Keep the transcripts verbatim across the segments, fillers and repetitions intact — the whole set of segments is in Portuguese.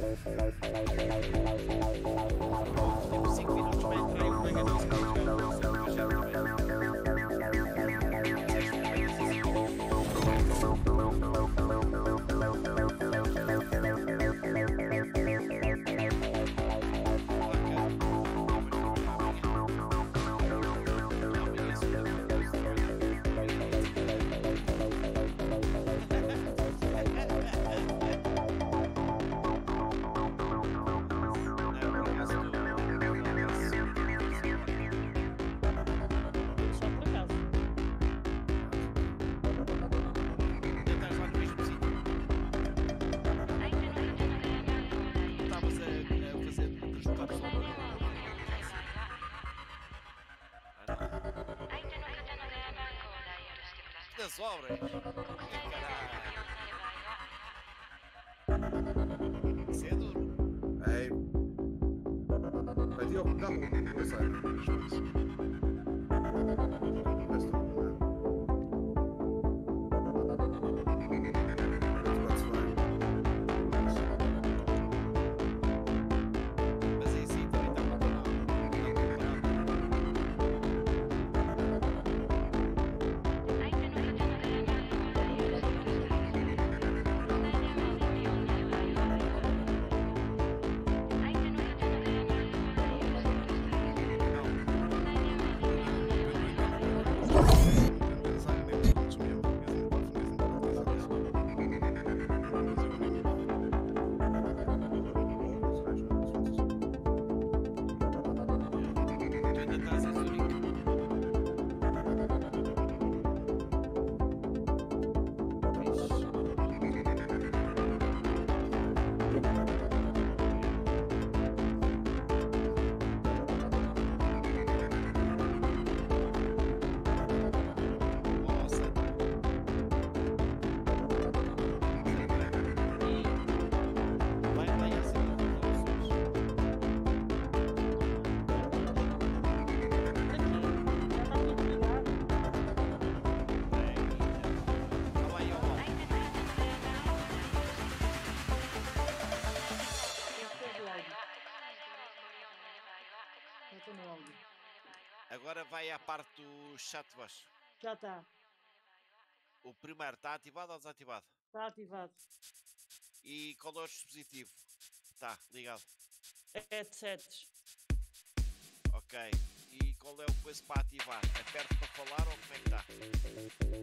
Temos cinco minutos para entrar e o colega disse que vai jogar o seu projeto das obras. Caralho. Isso é duro. Ei. Vai, Diogo, dá-me um coisa. Mas aí sim, também está muito bom. Agora vai à parte do chat de voz. Já está. O primeiro está ativado ou desativado? Está ativado. E qual é o dispositivo? Está ligado. Headsets. Ok. E qual é o coisa para ativar? Aperto para falar ou como é que está?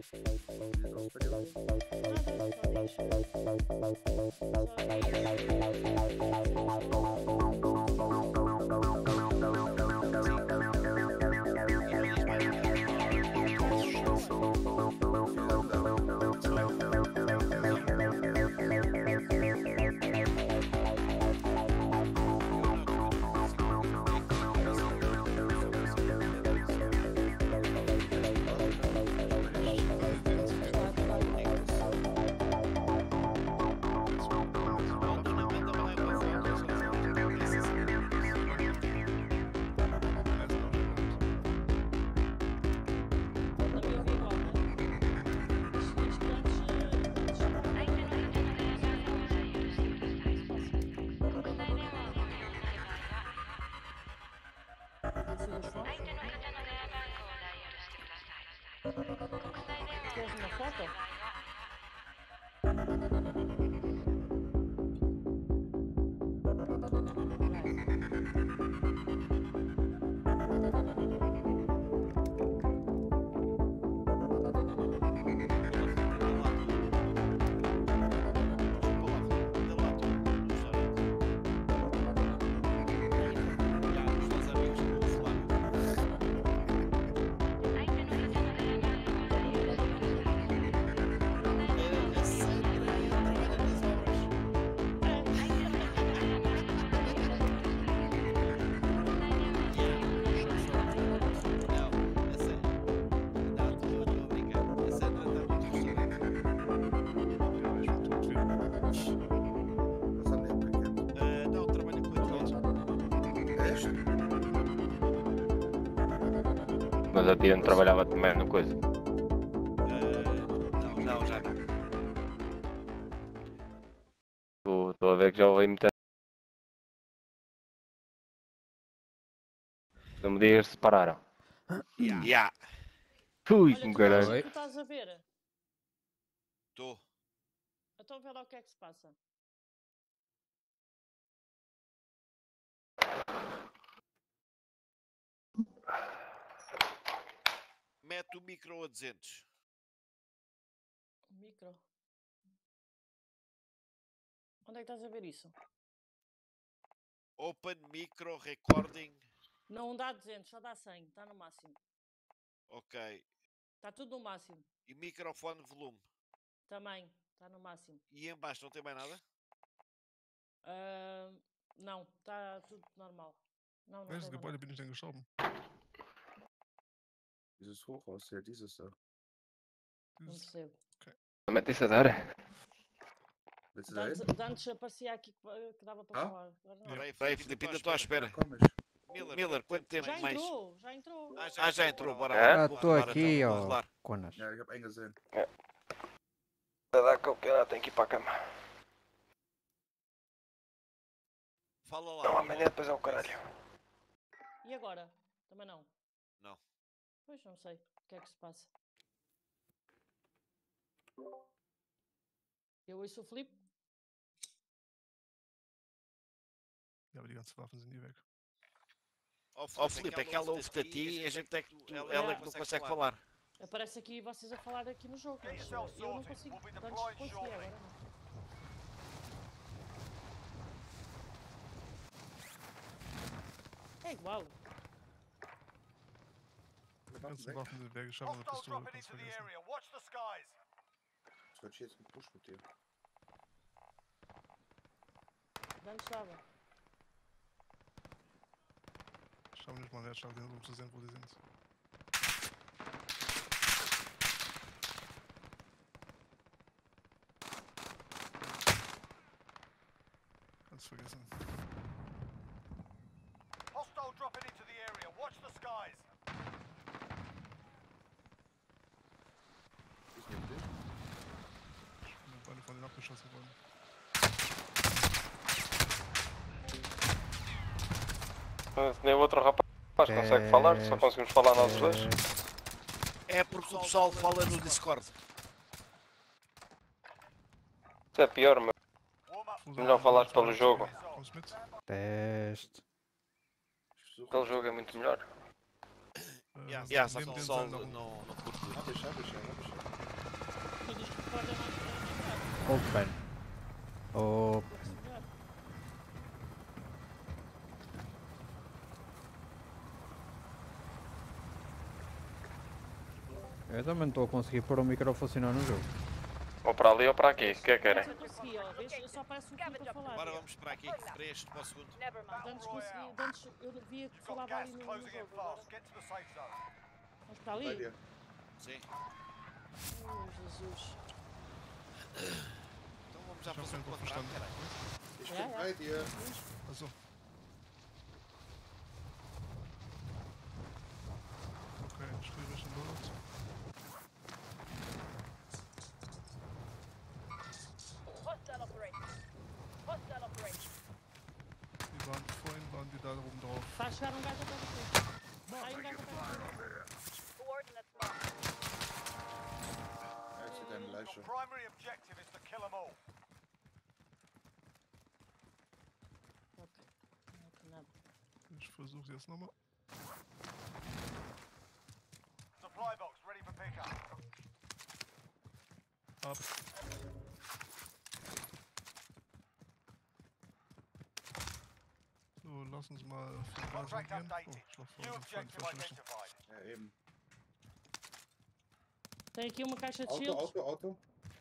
Queres uma foto? Mas a tia não trabalhava também no coisa. Uh, não, não, já não. Estou a ver que já ouvi muita Não me digas que se pararam. Ya. Ya. Ui, Olha, com tu, caralho. estás, tu estás a ver? Tô. Então vê lá o que é que se passa. Mete o micro a duzentos. Micro. Onde é que estás a ver isso? Open micro recording. Não dá duzentos, só dá cem. Está no máximo. Ok. Está tudo no máximo. E microfone volume. Também. Está no máximo. E em baixo não tem mais nada? Ah, não, está tudo normal. Não, não Wer ist tem das mais Gebäude? nada. Bin ich denn gestorben? Dieses Hochhaus, ja, dieses da. Não Dieses... percebo. Mete isso a dar. Willst du De da antes, hin? de antes aparecia aqui que, que dava para Ah? falar. Agora não. Peraí, peraí, Filipe, ainda estou à espera. Komm ich. Miller, Miller, quanto tempo Já mais? entrou, já entrou. Ah, já, ah, já entrou, bora É? lá. Ah, Vou tô rolar aqui, então, vou ó. rolar. Conas. Ja, ich hab einen gesehen. Vai dar qualquer, tem que ir para a cama. Fala lá. Não, amanhã depois é o caralho. E agora? Também não. Não. Pois não sei. O que é que se passa? Eu ouço o Filipe. Ja, aber die ganzen Waffen sind hier weg. Ó oh, Filipe, aquela ouve-te a ti e a gente é que tu, ela é que não consegue falar. Aparece aqui vocês a falar aqui no jogo, mas eu não consigo. Antes consegui, agora não. É igual. Die ganzen Waffen sind weg. Ich habe eine Pistole, kannst vergessen. Ich wollte jetzt einen Push mit dir. De antes dava. Ich habe nicht mal Wertschlag, um zu sehen, wo die sind. Kannst vergessen. Hostile dropping into the area. Watch the skies. Ich nehm dich. Ich bin beide von denen abgeschossen worden. Mas nem o outro rapaz consegue falar, só conseguimos falar nós dois. É porque o pessoal fala no Discord. Isso é pior, meu. Warm up. Melhor falares pelo jogo. Kommst mit? Teste. Ich suche. Pelo jogo é muito melhor. Äh, Ja, neben ja, só den que o pessoal Sendern. não, não curte muito. Hab ich, hab ich, ja, hab ich. Ja. Tu diz que pode não Open. Open. melhor. Eu também não estou a conseguir pôr o micro a funcionar no jogo. Ou para ali ou para aqui, o que é que querem? Eu consegui, ó. Vês? Só aparece o Filipe a falar. Agora vamos esperar aqui para este, para o segundo. De antes consegui, de antes eu via que Got falava gas ali no, no closing in jogo. Agora. fast. Get to the safe zone. Vamos para Bei ali? dir. Sim. Oh, Jesus. Então vamos já Ich hab's fazer um einfach contrato, verstanden. caralho. Ich Ja, bin ja. bei dir. Achso. Okay, ich spiele mich schon dort. Hostile operation. Hostile operation. Die waren vorhin waren die da oben drauf. Faz chegar um gajo atrás de ti. Sai um gajo atrás de ti. Coordinates marked. Ja, ich sehe deine Your Leiche. primary objective is to kill them all. Ok. Não tem nada. Ich versuche jetzt nochmal. Supply box ready for pickup. Ab. So, lass uns mal für die Basis Contract gehen. Oh, updated. ich lauf New vor den Feind objective verschlüsseln. identified. Ja, eben. Tem aqui uma caixa de Auto, shields. Auto, Auto.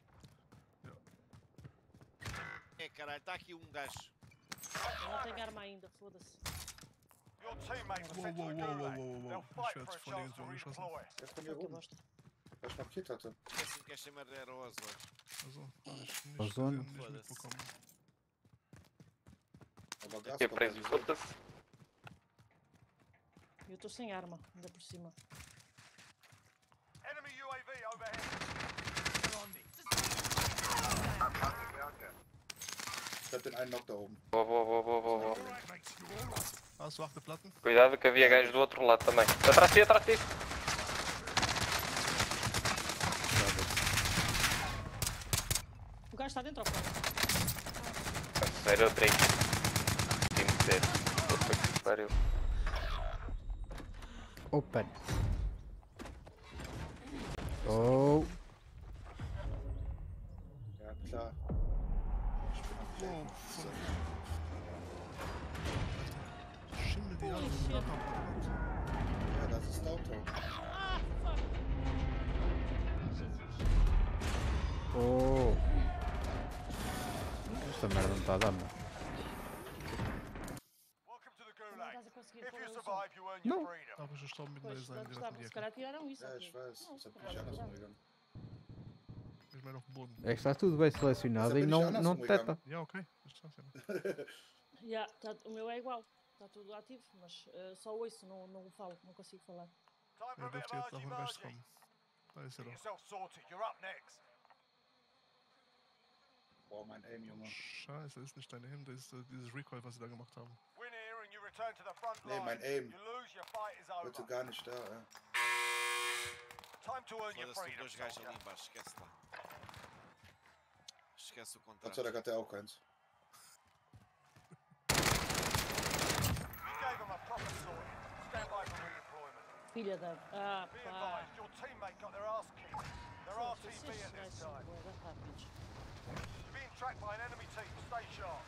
É, caralho, está aqui um gajo. Eu não tenho arma ainda, foda-se. Your teammates were Whoa, sent to whoa, the whoa, whoa, gulag. whoa, whoa. They'll Ich fight werde for a von links chance to umgeschossen. redeploy. Der ist von Oh, mir que oben, bosta. was ich markiert hatte. Esse que esta merda era o Oswald. Also, hab ich nicht Ozone. gesehen, nicht Foda-se. mitbekommen. Aber Gas Aqui é kommt preso, nicht. foda-se. Eu estou sem arma, ainda por cima. Enemy U A V overhead. Ich hab den einen Knock da oben. Boa, boa, boa, boa, boa, boa. Hast du achte Platten? Cuidado que havia gajos do outro lado também. Atrás de ti, atrás de ti. O gajo está dentro ou fora? Sério, Drake. Tem que ser. Puta que pariu. Open. Oh. Ja, klar. Ich bin am Flanken. So. Schimmel die Holy alle shit. kaputt. Ja, das ist Auto. Ah, fuck! Oh. Esta merda não está a dar, meu. Welcome to the Como Gulag. estás a conseguir If pôr you o som? survive, you earn your No. freedom. Aber ich gestorben mit Pois, einer Seite lá direkt está, in die se Ecke. calhar tiraram isso. Ja, aqui. ich weiß. Não, Das se hab calhar ich anders tiraram. umgegangen. Ich bin auf dem Boden. É que está tudo bem selecionado Essa e bin ich não, anders não umgegangen. detecta. Ja, okay. Ich sag's ja. Yeah, tá, o meu é igual. Está tudo ativo, mas eh, só ouço, não, não falo, não consigo falar. Time for Er a bit dürfte of jetzt nach argy und rechts bargy. kommen. Da ist er Get doch. yourself sorted. You're up next. Boah, mein Aim, Junge. Scheiße, ist nicht deine Him, das ist äh, dieses Recoil, was sie da gemacht haben. Win here and you return to the front Nee, line. mein Aim. You lose, your fight is over. Heute gar nicht da, ja. Time to earn your Foda-se, tem freedom, dois gajos soldier. ali embaixo, esquece lá. Esquece o Gott contrato. sei Dank hat er auch keins. You gave him a proper sorting. Stand by for redeployment. Filha da. Ah, Be pá. advised, your teammate got their ass kicked. They're R T Estes B at gajos this são time. bué da rápidos. You're being tracked by an enemy team. Stay sharp.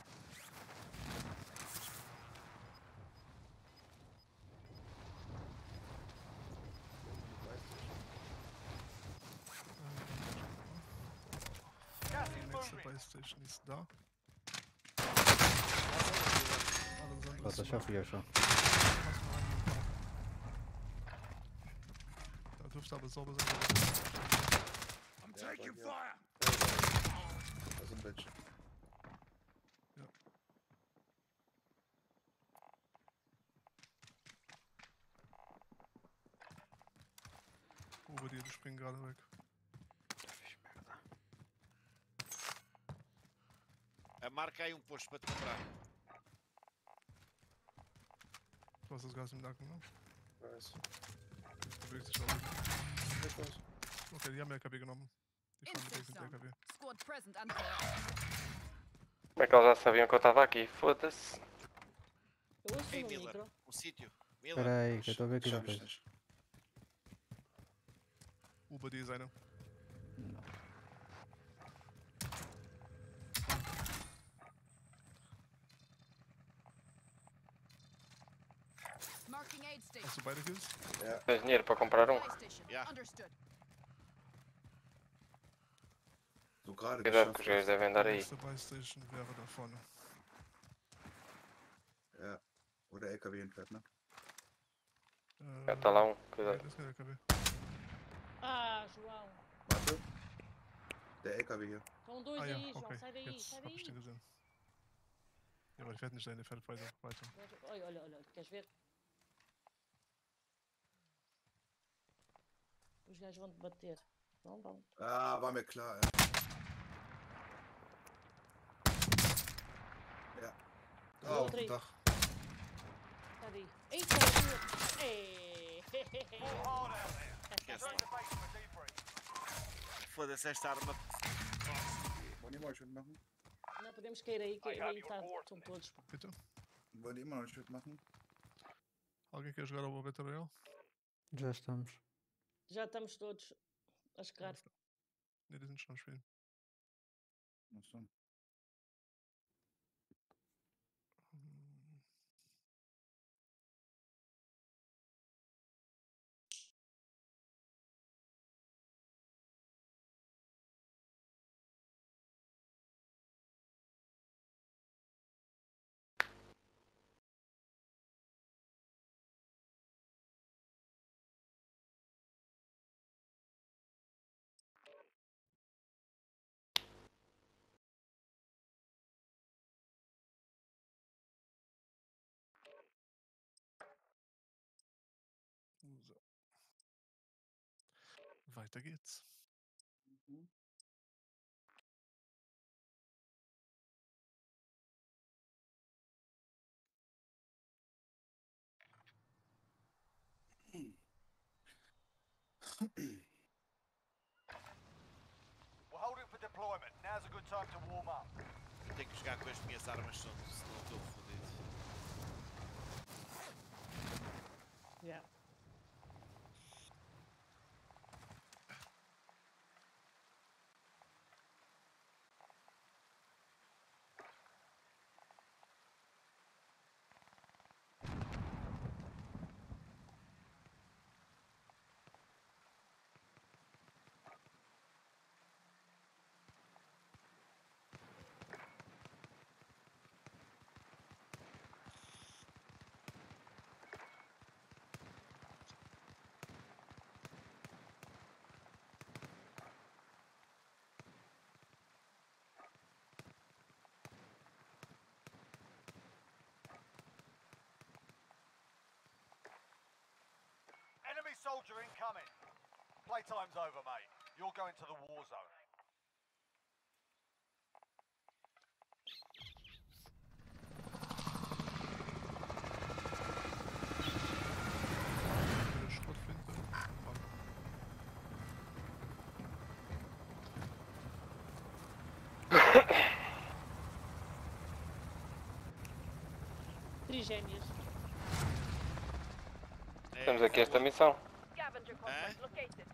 Gas Die is nächste moving. Playstation ist da. Alles andere Pronto, ist já fui eu já. Lass mal rein. Da dürfte aber sauber sein. I'm Ja, taking bei dir. fire. Da sind welche. Über dir, die springen gerade weg. A marca aí um posto para te comprar. Du hast das Gas im Nacken, ne? Weiß. Du bewegst dich auch. Ich weiß. Okay, die haben L K W genommen. Die fahren direkt mit L K W. Squad present and correct. Como é que eles já sabiam que eu estava aqui? Foda-se. Eu ouço Ei, no Miller, micro. um sítio. Miller, Espera aí, que eu estou a ver aqui Schaff uma ich coisa. nicht. Über dir ist eine. Não. Marking aid station. Hast du beide Kills? Ja, Tens dinheiro para comprar um? PlayStation. Yeah. Understood. so gerade Cuidado que geschafft. os gajos devem Die andar aí. nächste Playstation wäre da vorne. Ja. Oder L K W entfernt, ne? Äh, Já está lá um, nee, cuidado. das ist kein L K W. Ah, João. Warte. Der L K W hier. Estão dois Ah ja, aí, João. okay. Sai daí, Jetzt sai hab ich daí. den gesehen. Ja, aber ich werde nicht dahin, der fährt weiter. weiter. Olha, olha, olha. Queres ver? Os gajos vão te bater. Não vão. Ah, war mir klar, ey. Ja. Da Oh, auf drei. dem Dach. Sai daí. Eita, meu. Ei. Full hard out there. esquece Return to lá. base for debrief. Foda-se esta arma. Wollen die mal schön machen? Não podemos cair aí, que aí tá, são todos. pá. Bitte. Wollen die immer noch schön machen? Alguém quer jogar ao Battle Royale? Já estamos. Já estamos todos a chegar. Ne, die sind schon am Spielen. Achso. Hm. So. Weiter geht's. Mhm. We're holding for deployment. Now's a good time to warm up. Eu tenho que jogar com as minhas armas, senão senão estou fodido. Yeah. Enemy soldier incoming. Playtime's over, mate. You're going to the war zone. Eu estou de frente. Vale. Trigénias. É, Temos aqui esta missão. Scavenger contract located.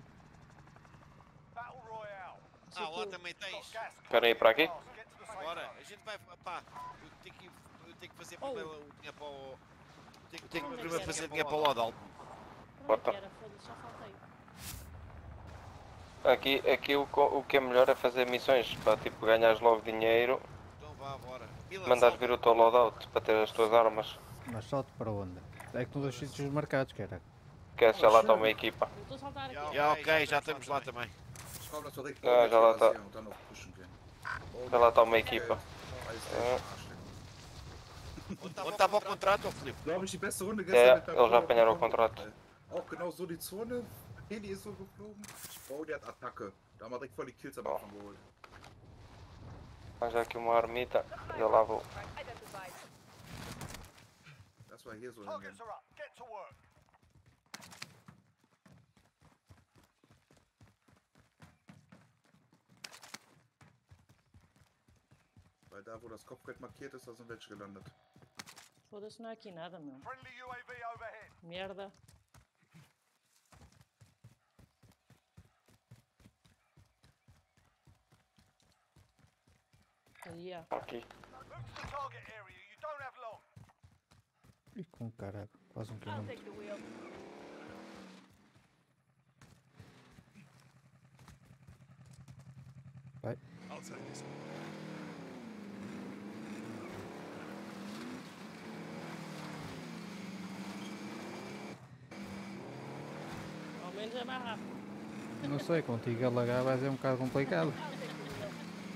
Battle Royale. Ah, lá Sítio- também Got tens. gas Querem ir para aqui? coming fast. Get to the safe Bora, zone. a gente vai. Pá, eu tenho que, eu tenho que fazer Oh. primeiro o dinheiro para o. Tenho, tenho que Onde é primeiro que fazer era? dinheiro para o Lodal. Para onde é Bota. que era? Foda-se, já faltei. Aqui, aqui o, co- o que é melhor é fazer missões para tipo ganhares logo dinheiro, Então vá, bora. Mila, mandares salta. vir o teu loadout para ter as tuas armas. Mas salto para onde? É que nos dois sítios marcados, que era. Que é já lá está uma equipa. Eu estou a saltar Já, aqui. já, ok, já estamos lá também. Schau, dass wir direkt Ja, oben ja, da- basieren und dann noch pushen können. Oh, Já lá está die uma haben equipa. Geld. Alles Ja. echt Arschlecken. Onde estava o contrato, ó Filipe? Glaube ich, die beste Runde Ja, gestern mit der eles já Pro- apanharam o Pro- contrato. Auch genau so die Zone. Heli ist so geflogen. Oh, der hat Attacke. Da haben wir direkt voll die Kills am Oh. Anfang geholt. Arranjar aqui uma armita, já lá vou. Contract identified. Das war hier so. Targets are up. Get to work. Weil da, wo das Kopfbrett markiert ist, da sind welche gelandet. Foda-se, não há aqui nada, meu. Friendly U A V overhead. Merda. Ali, ó. Aqui. Move to the target area. You don't have long. Ih, com caralho, quase um I'll quilômetro. take the wheel. Outside this. Ao menos é mais rápido. Não sei, contigo a lagar vai ser um bocado complicado. I'll take the wheel.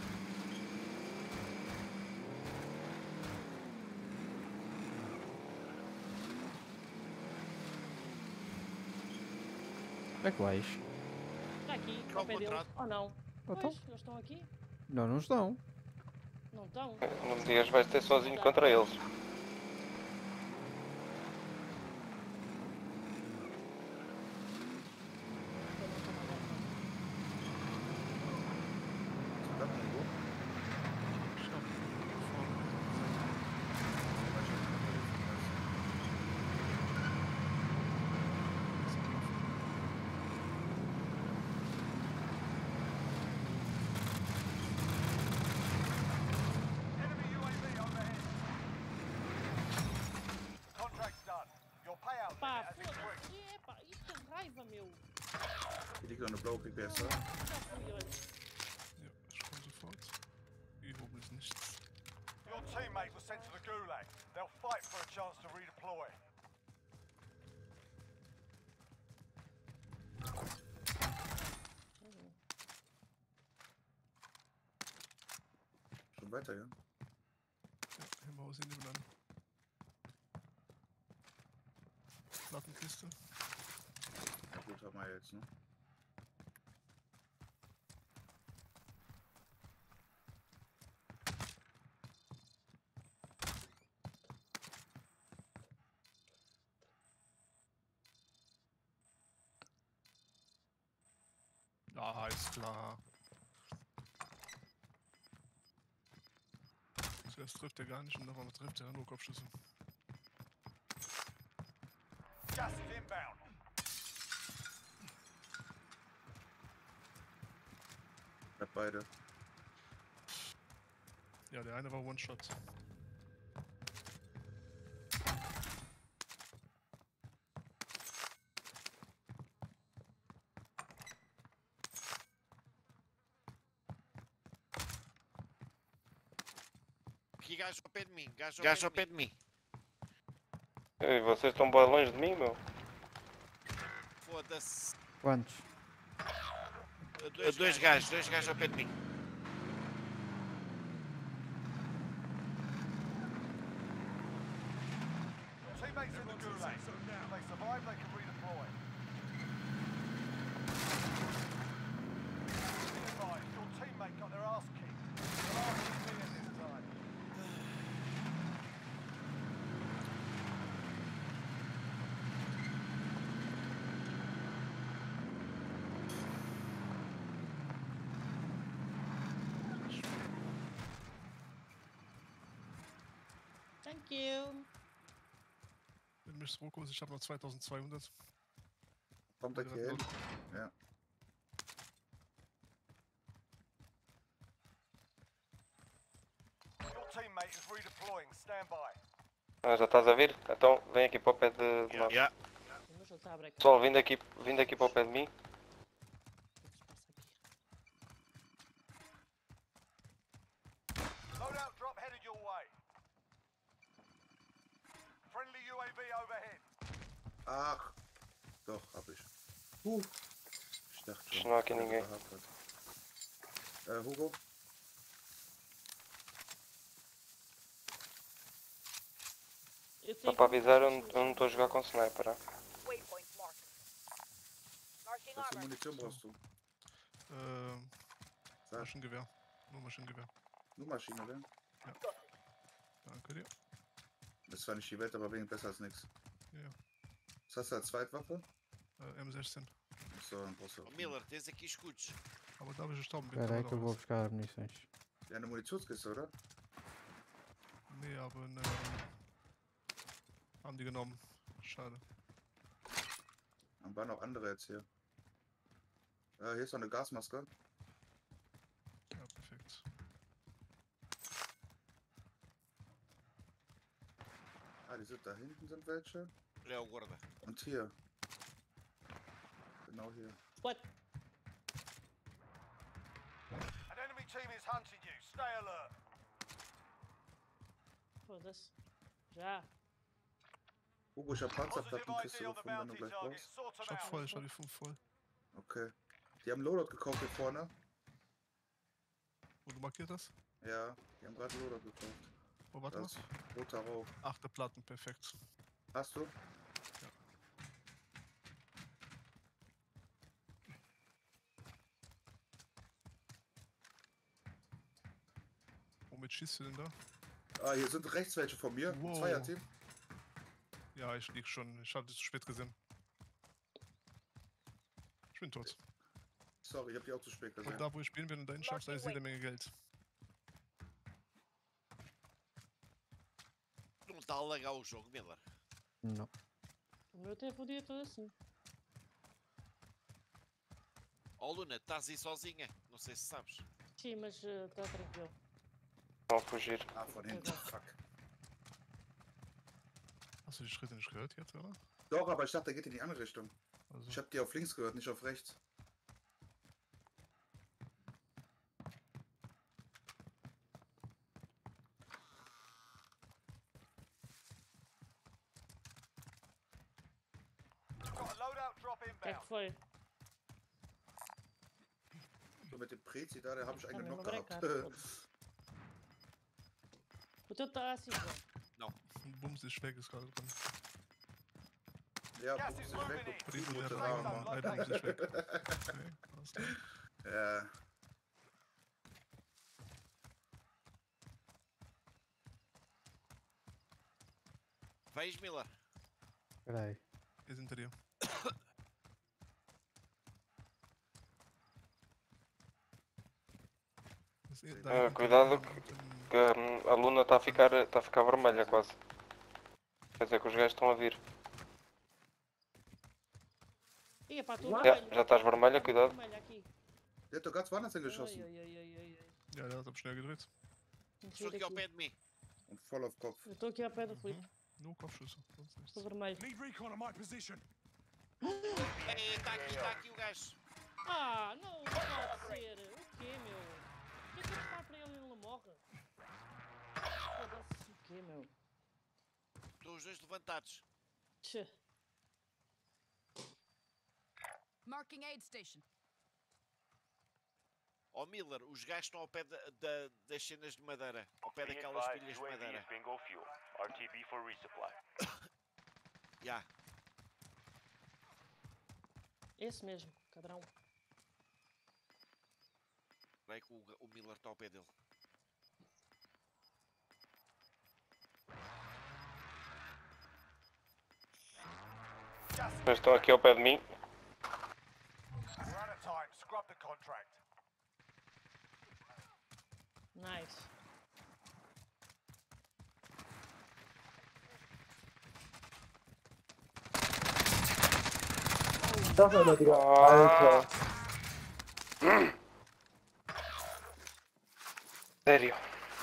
Onde é que vais? Está aqui, Qual ao pé deles. contrato? Ou não? Então? Pois, eles estão aqui. Não, não estão. Não estão. Não me digas vais ter sozinho contra eles. Eu não estou mandando. Sind das irgendwo? Schau, vorne. Weiß ich nicht. Enemy U A V overhead. Contract's done. Your payout Pá, limit has increased. foda-se. Epá, isto é raiva, meu. Hier liegt noch eine blaue P P S da. Já fui, olha. Ja, ich komme sofort. Übung ist nichts. Your teammate was sent to the Gulag. They'll fight for a chance to redeploy. Schon weiter, ja? Ja, im Haus in dem Land. Plattenkiste. Ja gut, haben wir jetzt, ne? Ja, ist klar. Zuerst trifft er gar nicht und dann trifft er nur Kopfschüsse. Gas is inbound. Ich hab beide. Ja, der eine war One-Shot. Aqui gajo ao pé de mim, gajo ao pé de mim. Ei, vocês estão bem longe de mim, meu? Foda-se. Quantos? Dois, dois gajos, dois gajos ao pé de mim. Teammates in the gulag. If they survive, they can redeploy. Be advised, your teammate got their ass kicked. Your ass is clear this time. Thank you. Wenn mich Rokos, ich habe noch zweitausendzweihundert. Kommt er hier hin? Ja. Your teammate is redeploying. Stand by. Ah, já estás a vir? Então vem aqui para o pé de, de nós. Yeah. Mas ele está a brecar. Pessoal, vindo aqui, vindo aqui para o pé de mim. O que se passa aqui? Loadout drop headed your way. Friendly U A V overhead. Ach. Doch, hab ich. Huh. Ich dachte schon. Não há aqui ninguém. Äh, Hugo? Eu Só tenho para que- avisar, eu não eu não estou a jogar com sniper. ah. Waypoint marked. Marking Was für armor. Munition brauchst du? Ähm, Sag, Maschinengewehr. Nur Maschinengewehr. nur Maschine, oder? Danke dir. Das ist zwar nicht die Welt, aber wegen besser als nichts. Ja. Was hast du als Zweitwaffe? Äh, M sechzehn. So, dann brauchst du Oh, auch. Miller, tens aqui escudos. Aber da ich gestorben bin, Espera aí kann que eu man vou doch buscar munições. Ja, eine Munitionskiste, oder? was. Nee, aber ne, haben die genommen. Schade. Dann waren auch andere jetzt hier. Ja, hier ist noch eine Gasmaske. Ja, perfekt. Ah, die sind da hinten sind welche. Olha o guarda. Und hier. Genau hier. What? An enemy team is hunting you. Stay alert. Foda-se. Já. Hugo, ich hab Positive Panzerplattenkiste I D on the gefunden, wenn du bounty gleich target. brauchst. Sort them Ich hab out. voll, ich hab die fünf voll. Okay. Die haben Loadout gekauft hier vorne. Wo du markiert hast? Ja, die haben gerade Loadout gekauft. Oh, warte Das mal. ist roter Rauch. Achte Platten, perfekt. Hast du? Womit schießt du denn da? Ah, hier sind rechts welche von mir. Wow. Zweierteam. Ja, ich lieg schon. Ich hatte zu spät gesehen. Ich bin tot. Sorry, ich hab die auch zu spät Und gesehen. da, wo ich bin, wenn du dahin schaffst, da ist jede Menge Geld. Não está a alagar o jogo, Miller. Não. O meu teve o dia todo assim. Ó Luna, estás aí sozinha. Não sei se sabes. Sim, mas está tranquilo. Vão fugir. Ah, von hinten. Fuck. Hast du die Schritte nicht gehört jetzt, oder? Doch, aber ich dachte, der geht in die andere Richtung. Also, Ich hab die auf links gehört, nicht auf rechts. Got a loadout drop O que é inbound. que foi? So mit dem Prezi da, da habe ich Está einen mesmo noch a gehabt. brecar. foda-se. O teu está assim, João. Bums ist weg, ist gerade drin. Ja, Gas Bums is ist moving weg. in. Primo der Gute Rama. Rama. Ein Bums ist weg. Okay, alles klar. Ja. Vens, Miller? Espera aí. Hier sind hinter dir. Ah, cuidado que, que hum, a luna está a ficar, tá a ficar vermelha quase. Quer dizer que os gajos estão a vir. Ia pá, estou What? vermelho. Já estás vermelha, Estou cuidado. vermelho aqui. Der hat doch ganz woanders Ai, hingeschossen. ai, ai, ai, ai, ai. Ja, der hat aber schnell gedreht. Tenho que Estou sair aqui ao daqui. pé de mim. Und voll auf Kopf. Eu estou aqui ao pé do Filipe. Nur Kopfschüsse, sonst nichts. Estou vermelho. Need recon on my position. Ei, está aqui, está aqui o gajo. Ah, não, não pode ser. O quê, meu? Por que é que eu disparo para ele e ele não morre? Foda-se, o quê, meu? Estão os dois levantados. Tchê. Marking aid station. Ó Miller, os gajos estão ao pé da, da- das cenas de madeira. Ao pé daquelas pilhas de madeira. bingo fuel. R T B for resupply. Já. Esse mesmo, cadrão. Espera aí que o, o Miller está ao pé dele. Mas estão aqui ao pé de mim. We're out of time. Scrub the contract. Nice. Ah. Hum. Sério.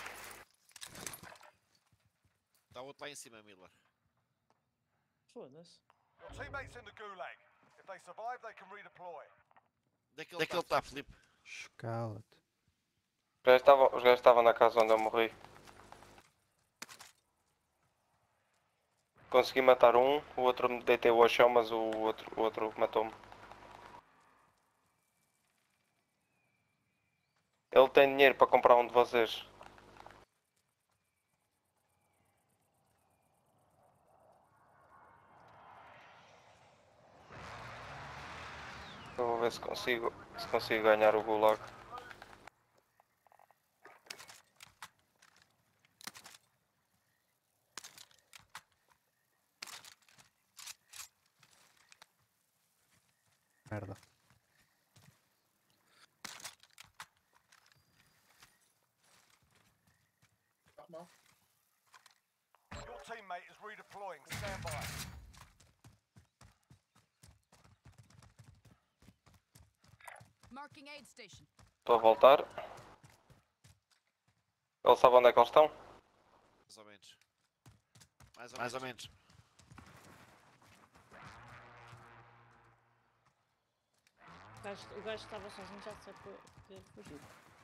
Está outro lá em cima, Miller. Foda-se. Your teammates in the gulag. If they survive, they can redeploy. Daquele está, tá, Filipe. Escala-te. Os gajos estavam- os gajos estavam na casa onde eu morri. Consegui matar um, o outro me deitei-o ao chão, mas o outro, o outro matou-me. Ele tem dinheiro para comprar um de vocês. Eu vou ver se consigo, se consigo ganhar o gulag. Merda. Mach mal. Your teammate is redeploying. Stand by. Marking aid station. Estou a voltar. Ele sabe onde é que eles estão? Mais ou menos. Mais ou, Mais ou menos. O gajo, o gajo estava sozinho, já sei porque fugiu.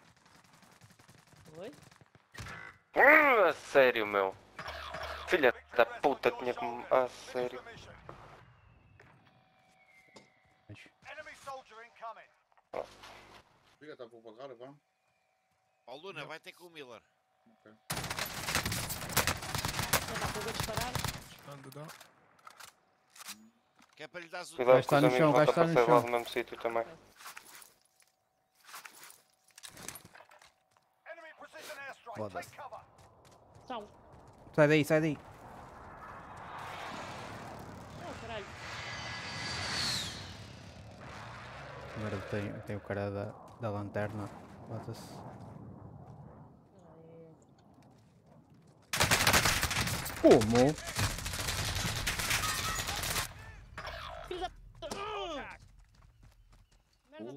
Oi? Hum, a sério, meu. Filha da puta, tinha como. A sério. Enemy soldier incoming. Wieder da, wo wir gerade waren. Ó Luna, vai ter com o Miller. Okay. Já dá para eu disparar? Ande da. Que é para lhe dar o... Cuidado que está os no amigos chão, vão vai estar estar para no sair lá chão. do mesmo sítio também. Enemy precision airstrike. Foda-se. Take cover. São. Sai daí, sai daí. Oh, caralho. Primeiro tem, tem o cara da, da lanterna. Bota-se. Ai. Como? Filho da puta! Ah! Merda,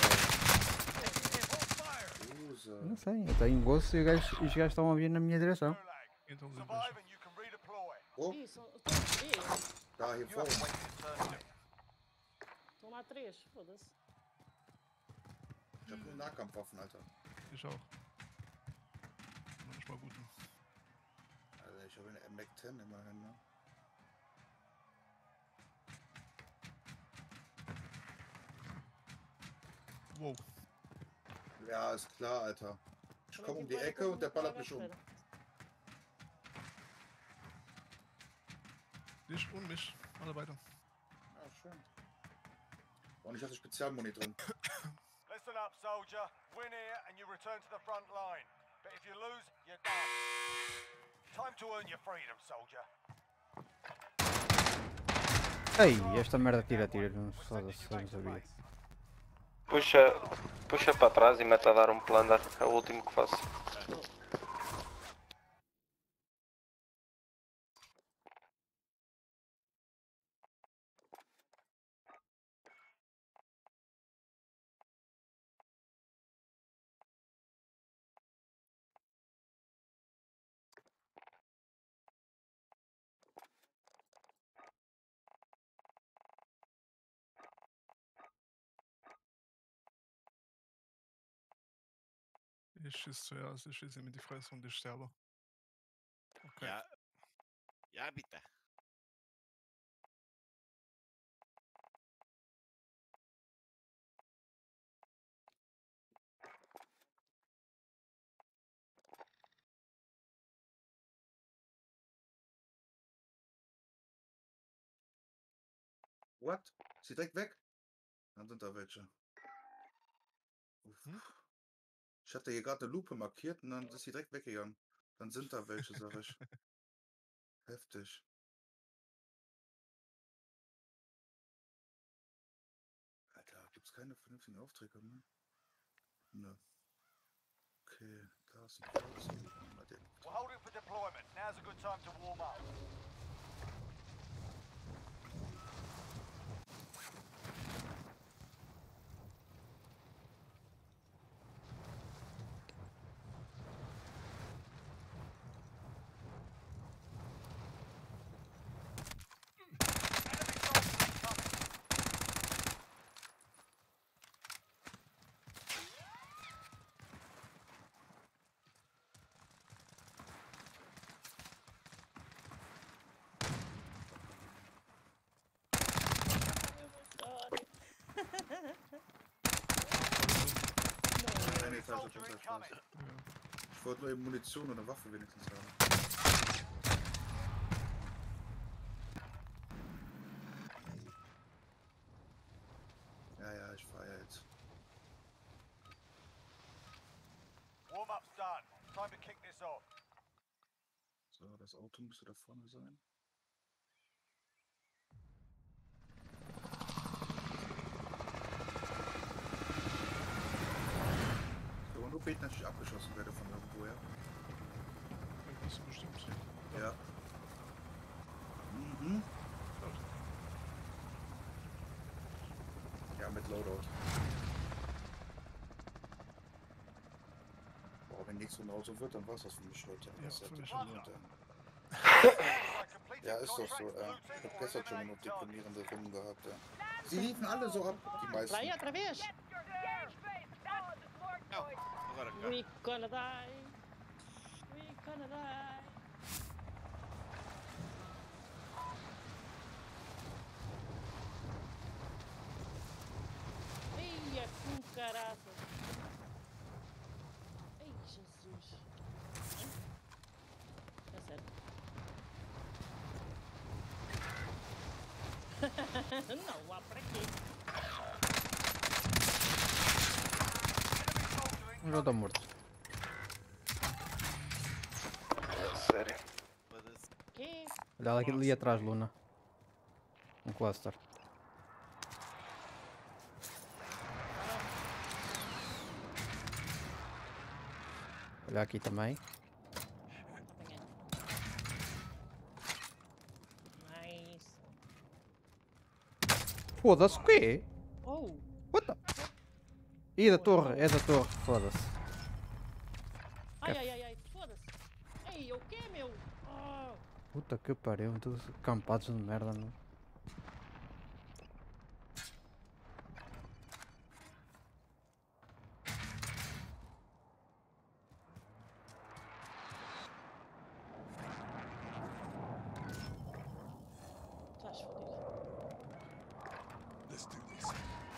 Usa. Não sei, eu tenho gosto e os gajos, os gajos estão a vir na minha direção. Gulag. Então, Survive and you can redeploy. Oh, Ih, são- estão três. da hier You vorne. haven't wasted your turn. Estão lá três, foda-se. Ich hab nur Nahkampfwaffen, Alter. Ich auch. Manchmal gut. Also ich habe eine M Mac zehn immerhin, ne? Wow. Ja, ist klar, Alter. Ich komme um die Ecke und der ballert mich um. Dich und mich. Alle weiter. Ja, schön. Und ich hatte Spezialmuni drin. Listen up, soldier. Win here and you return to the front line. But if you lose, you're done. Time to earn your freedom, soldier. Ei, esta merda tira tiro, não foda-se, eu não sabia. Puxa, Puxa para trás e mete a dar um plunder. É o último que faço. Ich schieße zuerst, ich schieße ihm in die Fresse und ich sterbe. Okay. Ja. Ja, bitte. What? Ist sie direkt weg? Dann sind da welche. Uff. Hm? Ich hatte hier gerade eine Lupe markiert und dann ist sie direkt weggegangen. Dann sind da welche, sag ich. Heftig. Alter, gibt's keine vernünftigen Aufträge mehr? Ne. Okay, da ist ein Kreuz. Mal den. We're holding for deployment. Now's a good time to warm up. Eine Etage Soldier drunter, incoming. scheiße. Ich wollte nur eben Munition und eine Waffe wenigstens haben. Ja, ja, ich fahr ja jetzt. Warm up's done. Time to kick this off. So, das Auto müsste da vorne sein. So, und nur beten, dass ich abgeschossen werde von irgendwoher. Dann bist du bestimmt. Ja. Mhm. Ja, mit Loadout. Boah, wenn nichts genauso wird, dann war's das für mich heute. Ja, Das für hätte mich ich auch. nicht getan. Ja, ist doch so. Äh. Ich hab gestern schon eine deprimierende Runden gehabt. Ja. Sie liefen alle so ab, die meisten. Pra aí, outra vez. Não, agora cá. We gonna die. We gonna die. Eia, com caraça. Ei, Jesus. É sério. Não, lá pra quê? Um já está morto. Sério. Foda-se. Quê? Olha lá ali atrás, Luna. Um cluster. Olha aqui também. Nice. Foda-se, o quê? Oh. What the? Ih, da torre, é da torre, foda-se. Ai, ai, ai, ai, foda-se. Ei, o quê, meu? Oh. Puta que pariu, todos acampados de merda, não. Estás fodido. Let's do this.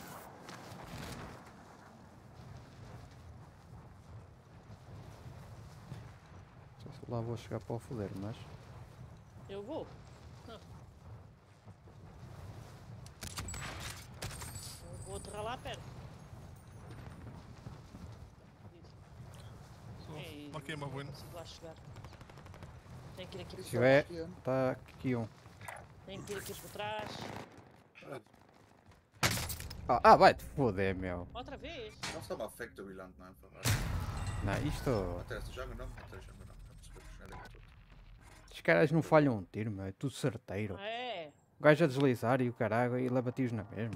Não sei se lá vou chegar para o foder, mas. Eu vou. Não. Eu vou aterrar lá perto. So, Ei, markier mal não wohin. consigo lá chegar. Tem que ir aqui por Se trás. tiver, está aqui um. Tem que ir aqui por trás. Ah, ah vai-te foder, meu. Outra vez? Lass doch mal Factory landen einfach. Não, isto... Hat er das nicht angenommen? Hat er nicht angenommen. Das wird schneller gedrückt. Os caras não falham um tiro, meu. É tudo certeiro. Ah, é? O gajo a deslizar e o caralho e leva tiros na mesma.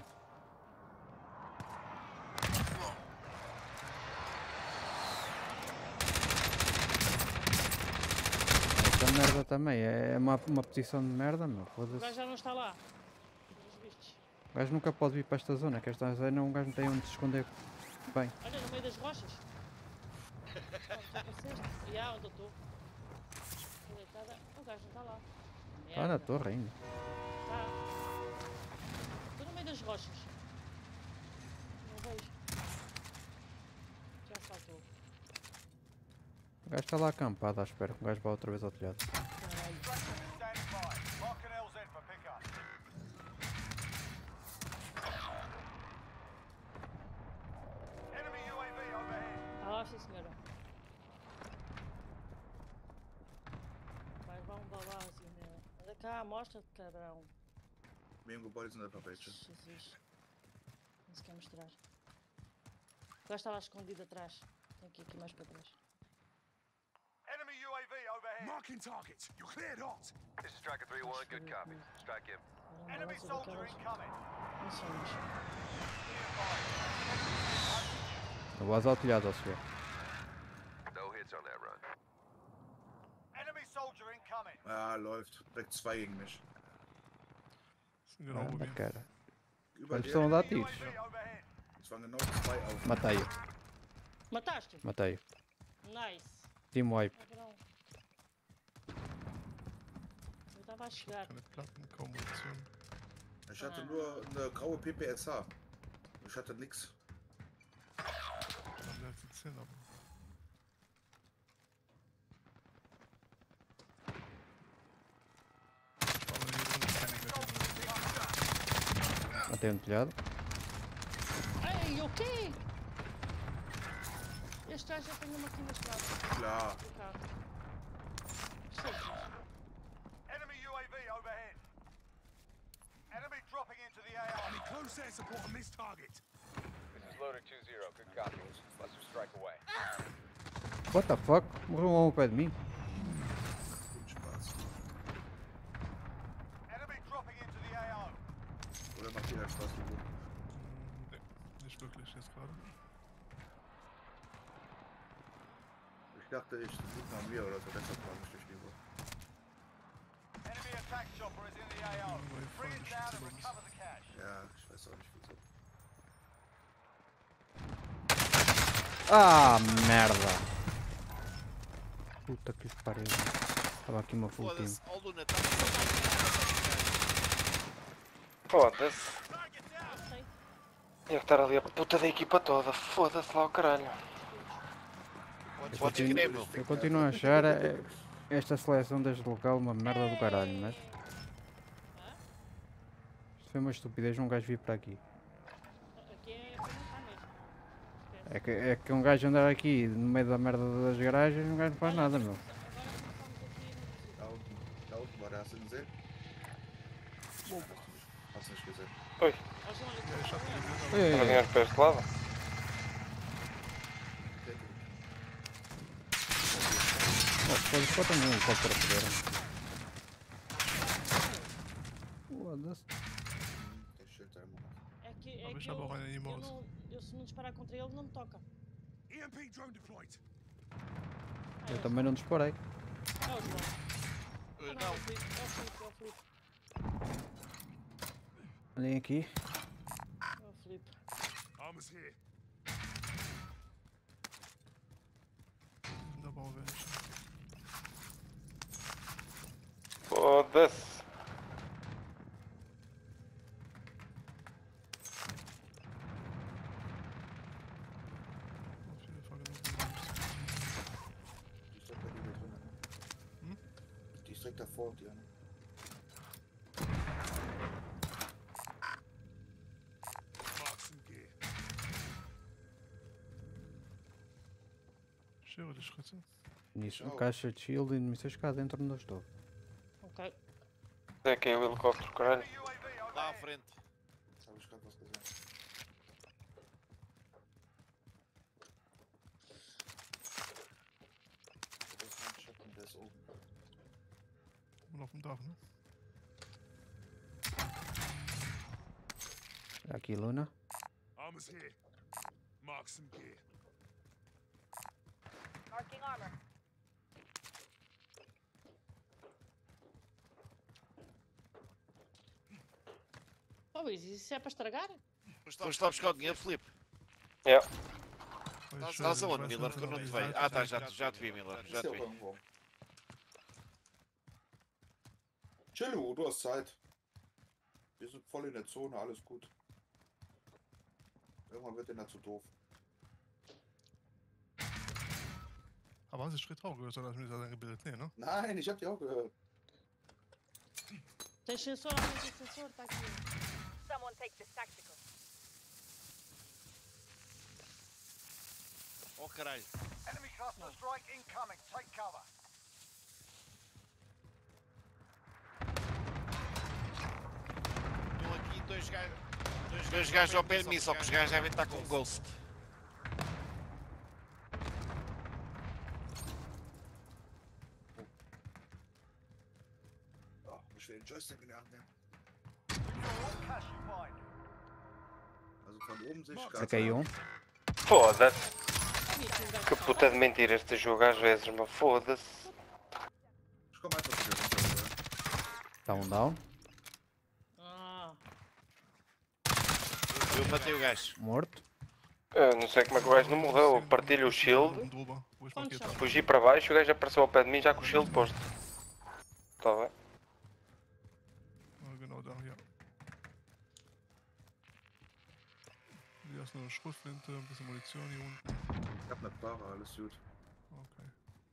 Esta merda também é uma, uma posição de merda, meu. O gajo Foda-se. já não está lá. Pelos vistos. O gajo nunca pode vir para esta zona, que esta zona um gajo não tem onde se esconder bem. Olha, no meio das rochas. Oh, tu apareceste? E há onde eu estou. Estou deitada. O gajo não está lá. Está na Merda. torre ainda. Tá. Estou no meio das rochas. Não vejo. Já faltou. O gajo está lá acampado à espera que o gajo vá outra vez ao telhado. Caralho. Extraction is standing by. Mark an L Z for pickup. Enemy U A V overhead. Está lá, sim senhora. Vai, vamos babar assim, né? Anda cá, mostra-te, cabrão. Wem im Gebäude sind ein paar welche. Jesus. Não se quer mostrar. O gajo está lá escondido atrás. Tem que ir aqui mais para trás. Enemy U A V overhead. Marking targets. You're cleared hot. This is Tracker three one. Good copy. Strike him. Enemy Caramba, soldier daquelas incoming. missões. Eu vou ao telhado, ao senhor. No hits on that run. Enemy soldier incoming. Ah, läuft. Direkt zwei gegen mich. Sind genau Ah, oben. na cara. Über Eles dir. estão a dar U A tiros. V overhead. Es waren genau zwei auf. Matei-o, Mataste? matei-o. Nice. Team wipe. Cabrão. Eu estava a chegar. Keine Platten, kaum Munition. Ich hatte nur eine graue P P S H. Ich hatte nix. Dann wäre es zehn, aber. Aber hier drin ist keine mehr. Matei um telhado. Ei, o quê? Este gajo já tem uma aqui na estrada. Klar. Do carro. Jesus. Enemy U A V overhead. Enemy dropping into the A R. Need close air support on this target. This is Loader two zero. Good copy. Let's strike away. What the fuck? Morreu um ao pé de mim. Viel Spaß. Enemy dropping into the A R. Oder macht jeder Spaß wie du? Nee, nicht wirklich jetzt gerade. Ich dachte, ich suche nach mir oder so. Deshalb war ich durch die Uhr. Enemy attack chopper is in the A R. Bring it down and recover the cash. Ja, ich weiß auch nicht wieso. Ah, merda. Puta que pariu. Estava aqui uma full team. Foda-se, ó Luna, está Foda-se. Não sei. Deve estar ali a puta da equipa toda. Foda-se lá o caralho. Podes Eu podes crer, meu. Eu continuo a achar eh, esta seleção deste local uma merda do caralho, mas... Isto foi uma estupidez um gajo vir para aqui. Aqui é para não estar mesmo. Esquece. É que, é que um gajo andar aqui no meio da merda das garagens um gajo não faz nada, meu. Agora começamos aqui no Da unten. Da unten war der. Hast du ihn gesehen? Hast du nicht gesehen? Oi, Eles vão ali para o Ei, ei, não ei. vinhas para este lado? Oh, foda-se, bota um helicóptero a poder. Foda-se. Der Schild da immer noch. É que, é Aber que ich eu, habe auch eine eu, Emote. não, eu se não disparar contra ele não me toca. E M P drone deployed. Ah, Eu é. também não disparei. É o João. Ah, Uh, não, é Não, o Filipe, é o Filipe, é o Filipe. Olhem aqui. É o Filipe. Armor's here. Sind aber auch welche. Foda-se. Auf jeden Fall genug Munition. Die ist direkt bei dir drin. Die ist direkt davor, die eine. Marks and gear. Cheiro de Schritte. Nisso, Tchau. caixa de shield e mísseis cá dentro onde eu estou. Ok. É que é o helicóptero, caralho. Enemy U A V lá à overhead. frente. Jetzt habe ich gerade was gesehen. ist oben. Und auf dem Dach, ne? Aqui, Luna. Armor's here. Mark some gear. Marking armor. Oh, Luís, isso é para estragar? Vamos lá buscar o dinheiro, Filipe. Yeah. Pois, Estás eh, aonde, vai-se Miller? Que eu não te vejo. analisar, Ah, tá, já, vai- já te vi, Miller. Já Ist te ja auch vi. irgendwo. Chillu, du hast Zeit. Wir sind voll in der Zone, alles gut. Irgendwann wird der zu doof. Aber hast du Schritt auch gehört, oder hast du mir das eingebildet? Nee, ne? Nein, ich hab die auch gehört. Tens sensor, alguém tem sensor? Está aqui. Someone take this tactical. Oh, caralho. Enemy cluster strike incoming. Take cover. Estão aqui dois gajos. Dois, dois gajos ao pé de mim, só que os gajos devem estar com um ghost. Oh, muss ich wieder den Joystick in die Hand nehmen. Secure all cash you find. Also von oben sehe ich gar Saquei um. Foda-se. Havia aqui um gajo Que que puta de mentira este jogo às vezes, meu. Foda-se. Ich komm einfach wieder runter. Está um down. Ah, Eu matei o gajo. Morto. Eu não sei como é que o gajo não morreu. Eu partilho o shield, Oben drüber, wo ich quantos markiert são? habe. fugi para baixo e o gajo apareceu ao pé de mim já com o shield posto. Tá bem? Ja, genau da, ja. Hier ist eine Schrotflinte, ein bisschen Munition hier unten. Ich hab eine Para, alles gut. Okay.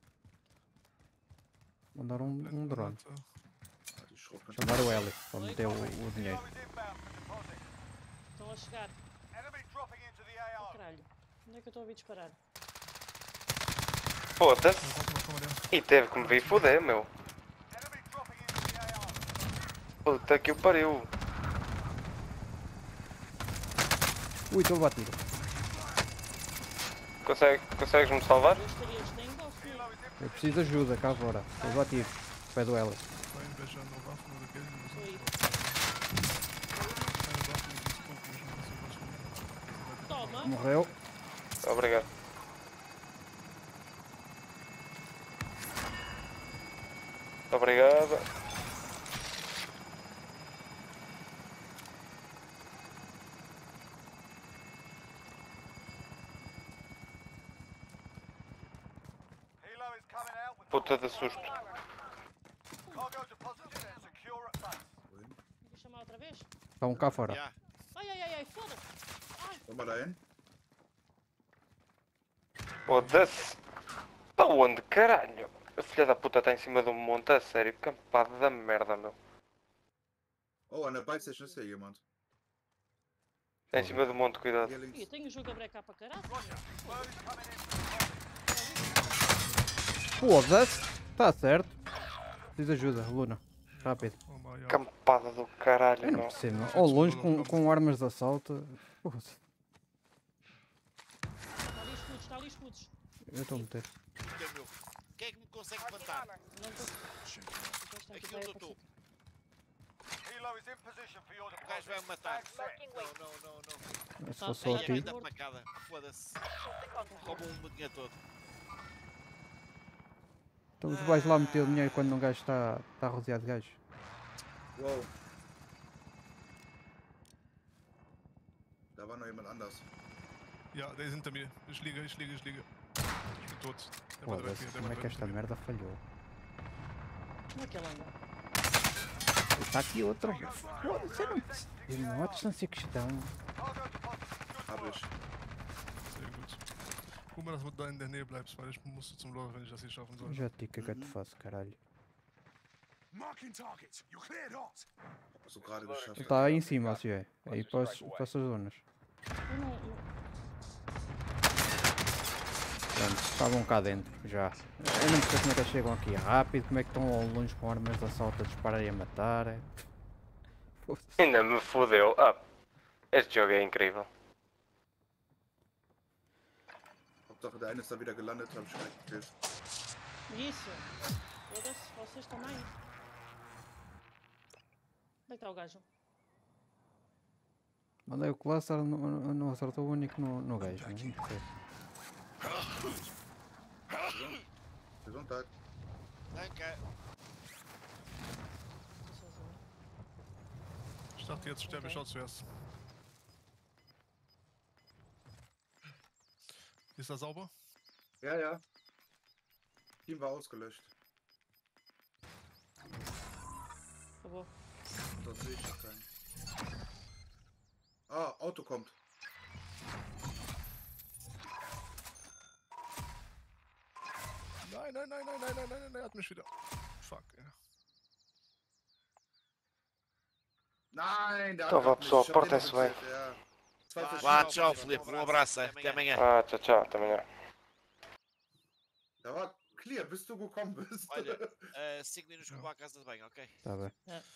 Mandaram um, um drone. Blendgranate. Ah, die Schrotflinte. Chamaram o Heli para meter o, o dinheiro. Helo is inbound for deposit. estão a chegar. Enemy dropping into the Oh, A O. caralho. Onde é que eu estou a ouvir disparar? Foda-se. Warte mal, komm mal her. E teve que me vir foder, meu. Enemy dropping into the A O. Puta que o pariu. Ui, estou batido. Consegue, consegues-me salvar? Dois terias têm ghost. Helo is in Eu preciso de ajuda cá fora. Estou batido. Pé do Heli. Bei irgendwelcher noch Waffen oder Geld oder Ui. Keine Waffen, die zu gucken, ich muss was schon. Toma. Morreu. Obrigado. Obrigado. Helo is coming out with Puta de susto. cargo deposited and secure at base. Wohin? Vou chamar outra vez? Está um cá fora. Já. Ai, ai, ai, ai, foda-se. Wollen wir da hin? Foda-se. Para onde, caralho? A filha da puta está em cima de um monte, a sério. Campada da merda, meu. Oh, an der Bike Station ist hier jemand. Está em cima do monte, cuidado. Hier Ih, eu links. tenho o jogo a brecar para caralho. Roger. Word is coming in for deposit. Foda-se. Está certo. Preciso de ajuda, Luna. Rápido. Oh, mal, ja. Campada do caralho, Eu não meu. percebo. meu. Ao longe com, com armas de assalto. Foda-se. Está ali escudos, está ali escudos. Eu estou a meter. Puta, meu. Quem é que me consegue levantar? Não estou. Esta Aqui aqui onde vai eu estou. Helo is in position for your O gajo vai deposit. me matar. Bag set. Não, não, não, não. Se fosse só Ai, aqui. a da facada. Foda-se. Roubam-me o dinheiro todo. Então tu vais lá meter o dinheiro quando um gajo está está rodeado de gajos. Wow. Da war noch jemand anders. Ja, der ist hinter mir. Ich liege, ich liege, ich liege. Ich bin tot. Der war direkt Foda-se. hier, der Como war é que direkt esta hinter mir. merda falhou? Como é que ele anda? Está aqui outro. Foda-se, eu não percebi. Não, a distância que estão. Cargo deposit. Hab ich. Sehr gut. Guck mal, dass du da in der Nähe bleibst, weil ich musste zum Loch, wenn ich das hier schaffen soll. Já te digo o que é que eu te faço, caralho. Marking target. You're cleared hot. Hast du gerade geschafft. Ele está aí em cima, se é. Aí para, as- para essas zonas. Eu não. eu- Pronto, estavam cá dentro, já. Eu não percebo como é que eles chegam aqui rápido, como é que estão ao longe com armas de assalto a disparar e a matar. é. Foda-se. Ainda me fodeu. Ah, este jogo é incrível. Hauptsache der eine ist da wieder gelandet, hab ich gleich gekillt. Isso. Foda-se, vocês também. Onde é que está o gajo? Mandei o cluster, não, não não acertou o único no, no gajo. Não percebo. Gesundheit. Danke. Estou sozinho. Ich dachte, jetzt sterbe ich Okay. auch zuerst. Ist das sauber? Ja, ja. Team war ausgelöscht. Acabou. Dort sehe ich noch keinen. Ah, Auto kommt. Nein, nein, nein, nein, nein, nein, nein, nein, er hat mich wieder. Fuck, ey. Nein, der Então vá, hat mich. pessoal, Ich hab den portem-se bem. bezahlt, ja. Zwei Vá, verschiedene tchau, Autos. Filipe. Um abraço. Até amanhã. Ah, tchau, tchau, até amanhã. Da war clear, bis du gekommen bist. Olha, cinco minutos que eu vou à casa de banho, ok? Está bem.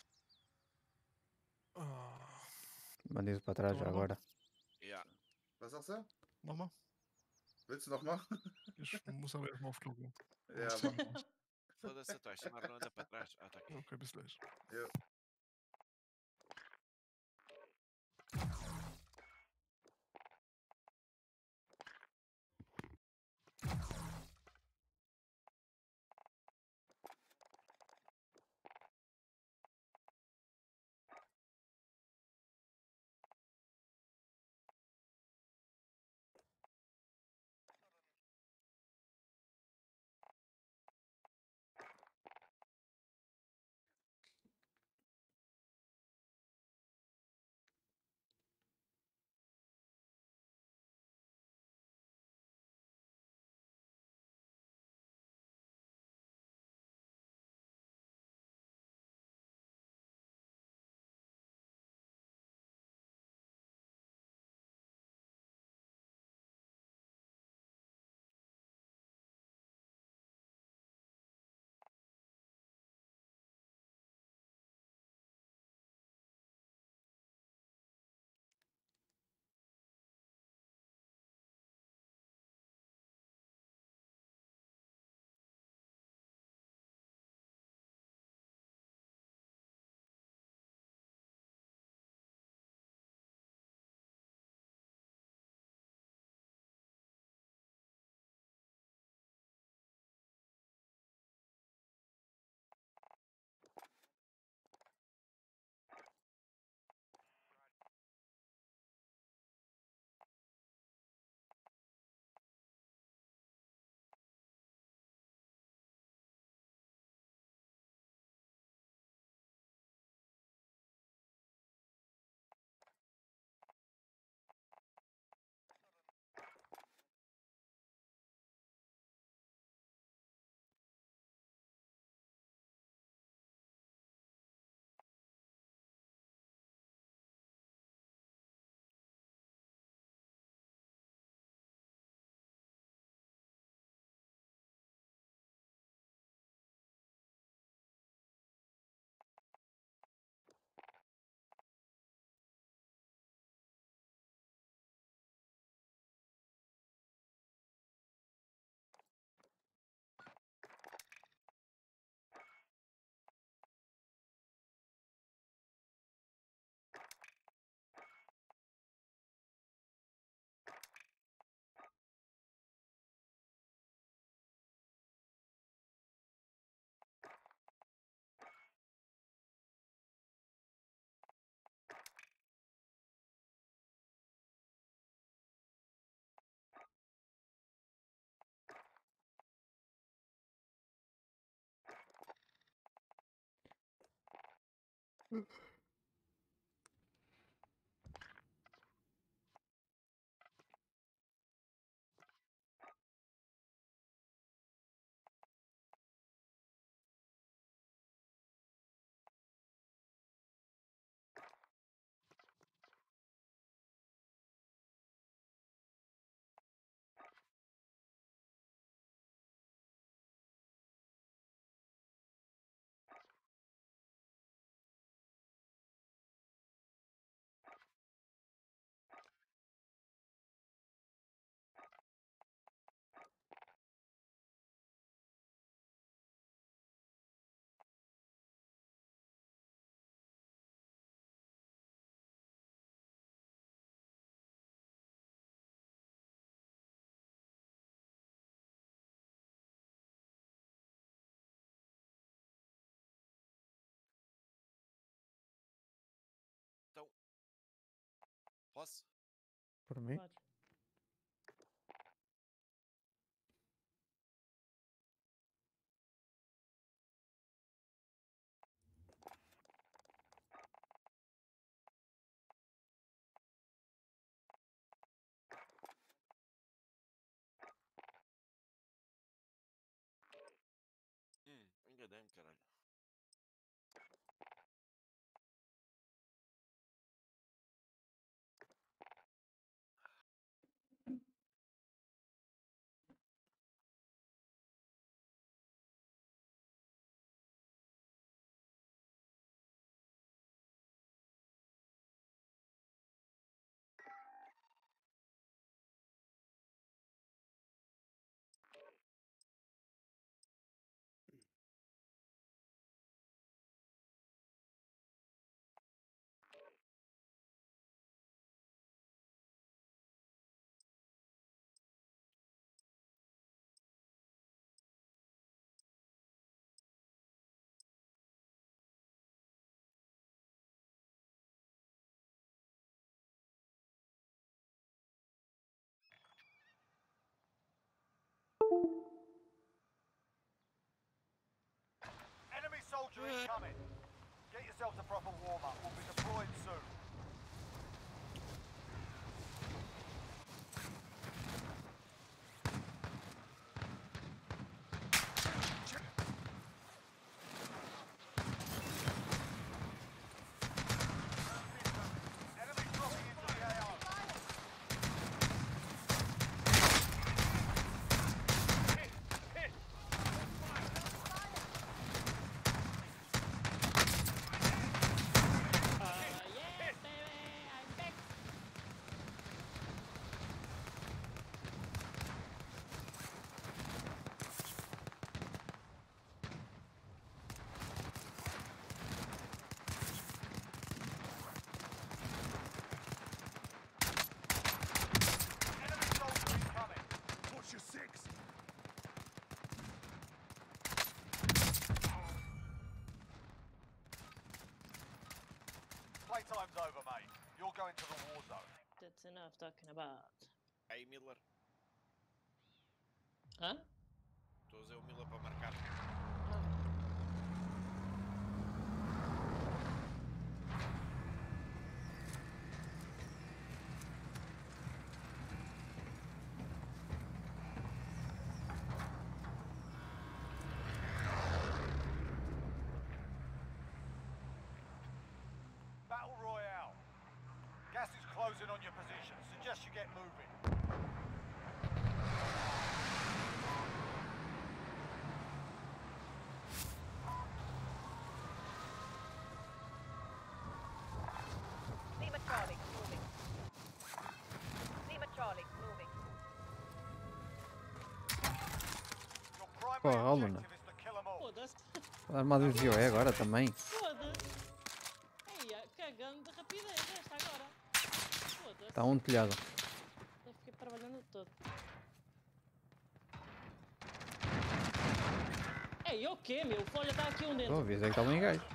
Ah, Manda isso para trás já Então, agora. Yeah. Was sagst du? nochmal? Willst du noch machen? Ich muss aber erstmal auf Klo gehen. Ja, mach mal. Foda-se, tu esta merda não anda para trás. Ah, tá aqui. Okay, bis gleich. Ja. Posso? Por mim? Podes. Hum, enganei-me, caralho. Enemy soldier incoming. Get yourselves a proper warm-up. We'll be deployed soon. Enemy dropping into the A O. Hit! Hit! Uh, yeah, baby, I'm back. Enemy soldier incoming. Watch your six. Playtime's over, mate. You're going to the war zone. That's enough talking about. Aí, Miller. Hã? Estou a usar o Miller para marcar. Ah. Battle Royale. Gas is closing on your position. Suggest you get moving. Lima Charlie, moving. Lima Charlie, moving. Your primary Porra, Luna. objective is to kill them all. Foda-se. A armada de é agora também. Foda-se. Eia, cagando de rapidez esta agora. Foda-se. Está um telhado. Eu fiquei trabalhando todo. Ei, o quê, meu? Olha, está aqui um Estou a dentro. ver, é que está bem gajo.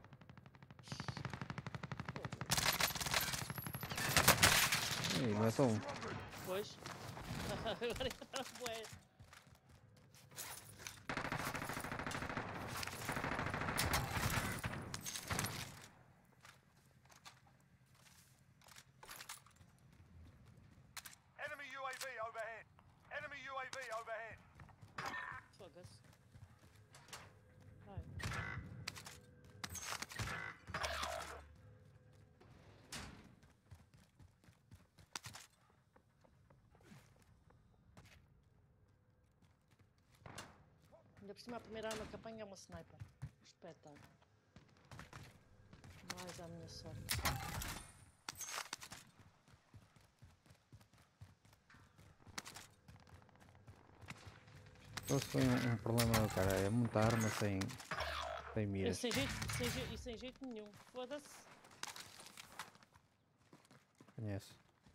Ih, não é só um. Pois. Agora entraram bué. Enemy U A V overhead. Enemy U A V overhead. Foda-se. Vai. Ainda por cima a primeira arma que apanha é uma sniper. Espetáculo. Mais à minha sorte. Isso foi um, um problema do cara. É muita arma sem, sem E miras. sem jeito, sem jeito, e sem jeito nenhum. Foda-se. Conhece.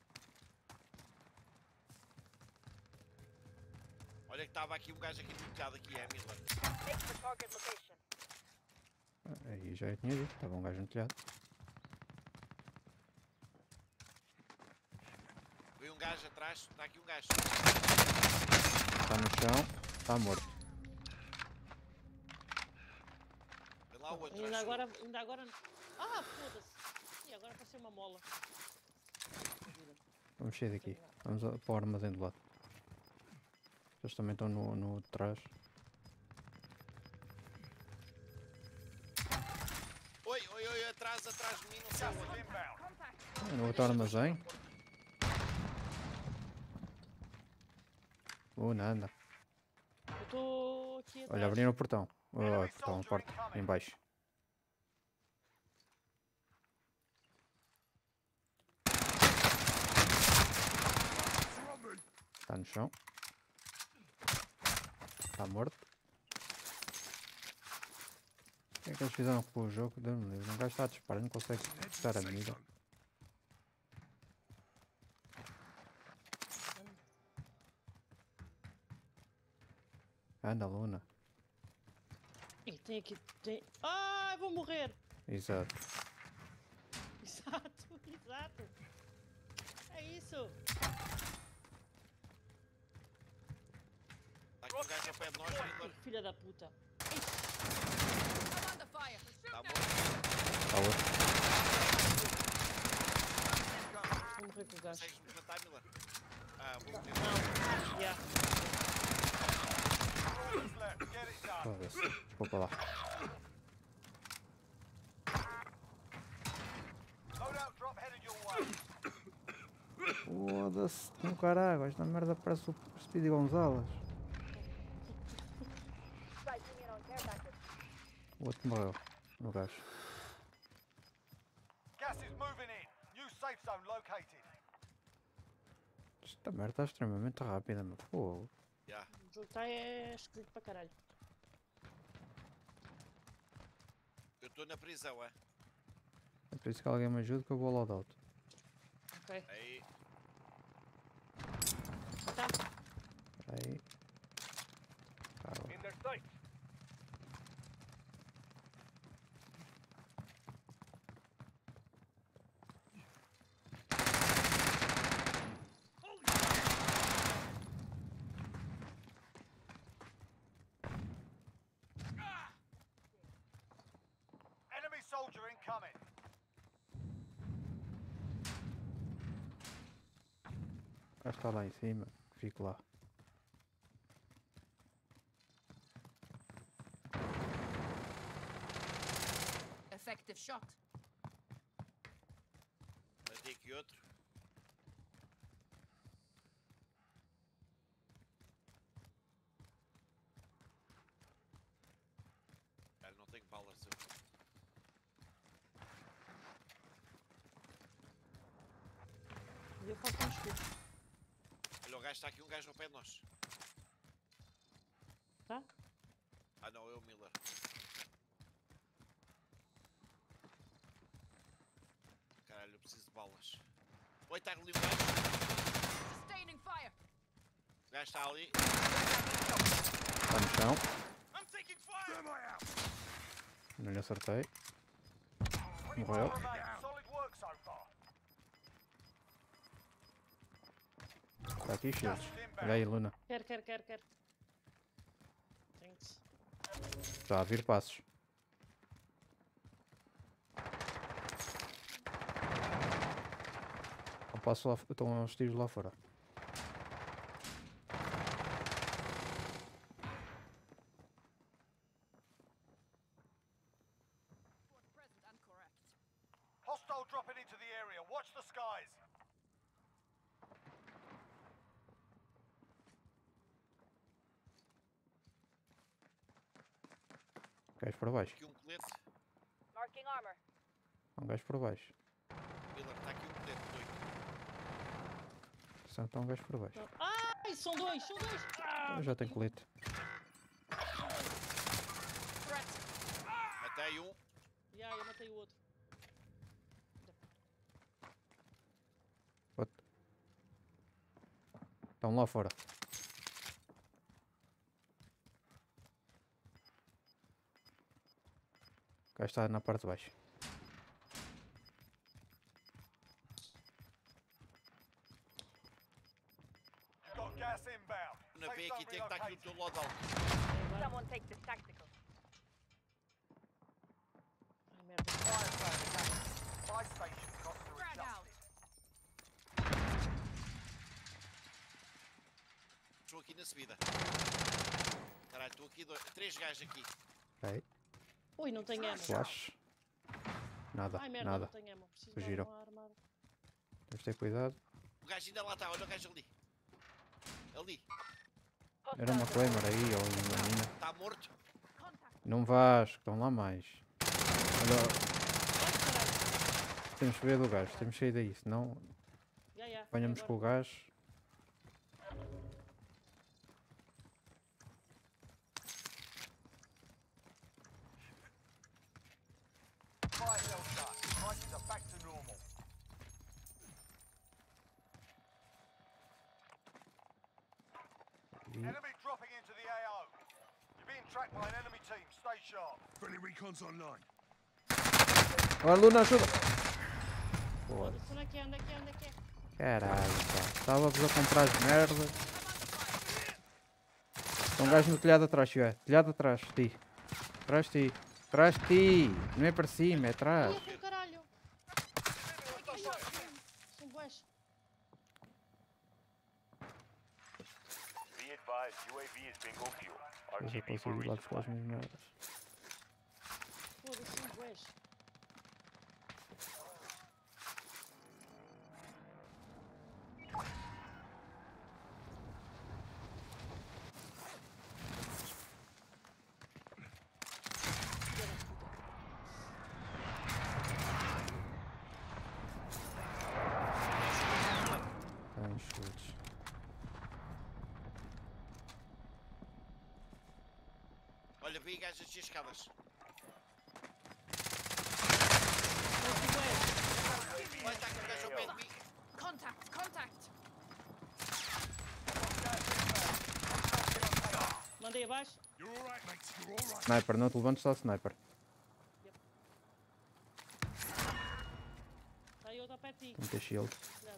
Olha que estava aqui um gajo aqui no telhado aqui, é Miller. Take the target location. Aí já tinha visto. Estava um gajo no telhado. gajo atrás. Está aqui um gajo. Está no chão. Está morto. Vem lá o outro. Ainda acho eu. agora, ainda agora... Ah, foda-se. E agora apareceu uma mola. Ajuda. Vamos sair daqui. Vamos a- para o armazém do lado. Eles também estão no, no de trás. Oi, oi, oi, atrás, atrás de mim, não sei Gas is onde. inbound. É no outro armazém. Uh, nada. Eu estou aqui atrás. Olha, abriram o portão. Oh, o portão, a porta. Em baixo. Está no chão. Está morto. O que é que eles fizeram com o jogo? Deus-me livre. Um gajo está a disparar, não consegue Head to the estar a safe mira. zone. Anda, Luna. Ih, tem aqui... Tem... Ai, vou morrer. Exato. Exato, exato. É isso. Está aqui um gajo ao pé de nós, Vitor. Filha da puta. Está morto. Está outro. Vou morrer com o gajo. Consegues-me matar, Miller? Ah, vou meter. Não. Yeah. What's left? Get it done. Foda-se. Desculpa lá. Loadout drop headed your way. Foda-se. Um caralho. Esta merda parece o Speedy Gonzalez. Striking in on care package. O outro morreu. O gajo. Gas is moving in. New safe zone located. Esta merda está extremamente rápida, meu. Fogo. Já. O jogo está é esquisito para caralho. Eu estou na prisão, é? É por isso que alguém me ajude que eu vou ao loadout. Ok. Aí. Tá. Aí. Calma. In their sight. Enemy soldier incoming. O gajo está lá em cima. Fico lá. Effective shot. Matei aqui outro. Cara, não tenho balas. Eu. E eu faço um escudo. Olha, o gajo está aqui, um gajo ao pé de nós. Tá? Ah não, é o Miller. Caralho, eu preciso de balas. Oi, está ali um gajo. Sustaining fire. O gajo está ali. Está no chão. I'm taking fire! Thermite out. Não lhe acertei. twenty-four Morreu. remain. Solid work so far. Está aqui, shields. Olha aí, Luna. Quer, quer, quer, quer. Thanks. Já a vir passos. Ao passo lá, estão uns tiros lá fora. Present and correct. Hostile dropping into the area. Watch the skies. Gajo para baixo. Aqui um colete. Marking armor. Há um gajo para baixo. Miller, está aqui um colete. Doido. Só está um gajo para baixo. Ai, são dois, são dois. Ah, Eu já tenho colete. Threat. Matei um. yeah, eu matei o outro. Outro. Estão lá fora. O gajo está na parte de baixo. teu loadout. Someone take this tactical. Ai, merda. Fire sale attacking. Buy station costs are Frag out. adjusted. Estou aqui na subida. Caralho, estou aqui dois, três gajos aqui. Ok. Ui, não tenho ammo. Flash. Nada, Ai, merda, nada. não tenho ammo. Preciso Fugiram. de uma arma. Tens de ter cuidado. O gajo ainda lá está, olha o gajo ali. Ali, Era uma Claymore aí ou uma mina. está morto. Não vás, que estão lá mais. Olha, temos que ver do gajo, temos que sair daí, senão Já, já. apanhamos com o gajo. Fire sale done. Prices are back to normal. Enemy dropping into the A O. You're being tracked by an enemy team. Stay sharp. Friendly recon's online. Olha, Luna, ajuda! Foda. Foda-se, onde é que é? Onde é que é? Onde é que é? Caralho, pá. Estava-vos a comprar as merdas. Tem um gajo no telhado atrás, chega. Telhado atrás, de ti. Atrás de ti. Atrás de ti. Não é para cima, é atrás. Ai, com caralho. São bués. Be advised, U A V is bingo fuel. Eu já consigo ir lá buscar as minhas merdas. Foda-se, são bués. Tem chutes. Olha, vi gajos a descer escadas. Olha, está aqui um gajo ao pé de mim. Contact, contact. Mandei abaixo. You're all right, mate. You're all right. Sniper, não te levantes só sniper. Está aí outro ao pé de ti. Tem que ter shield. Cuidado.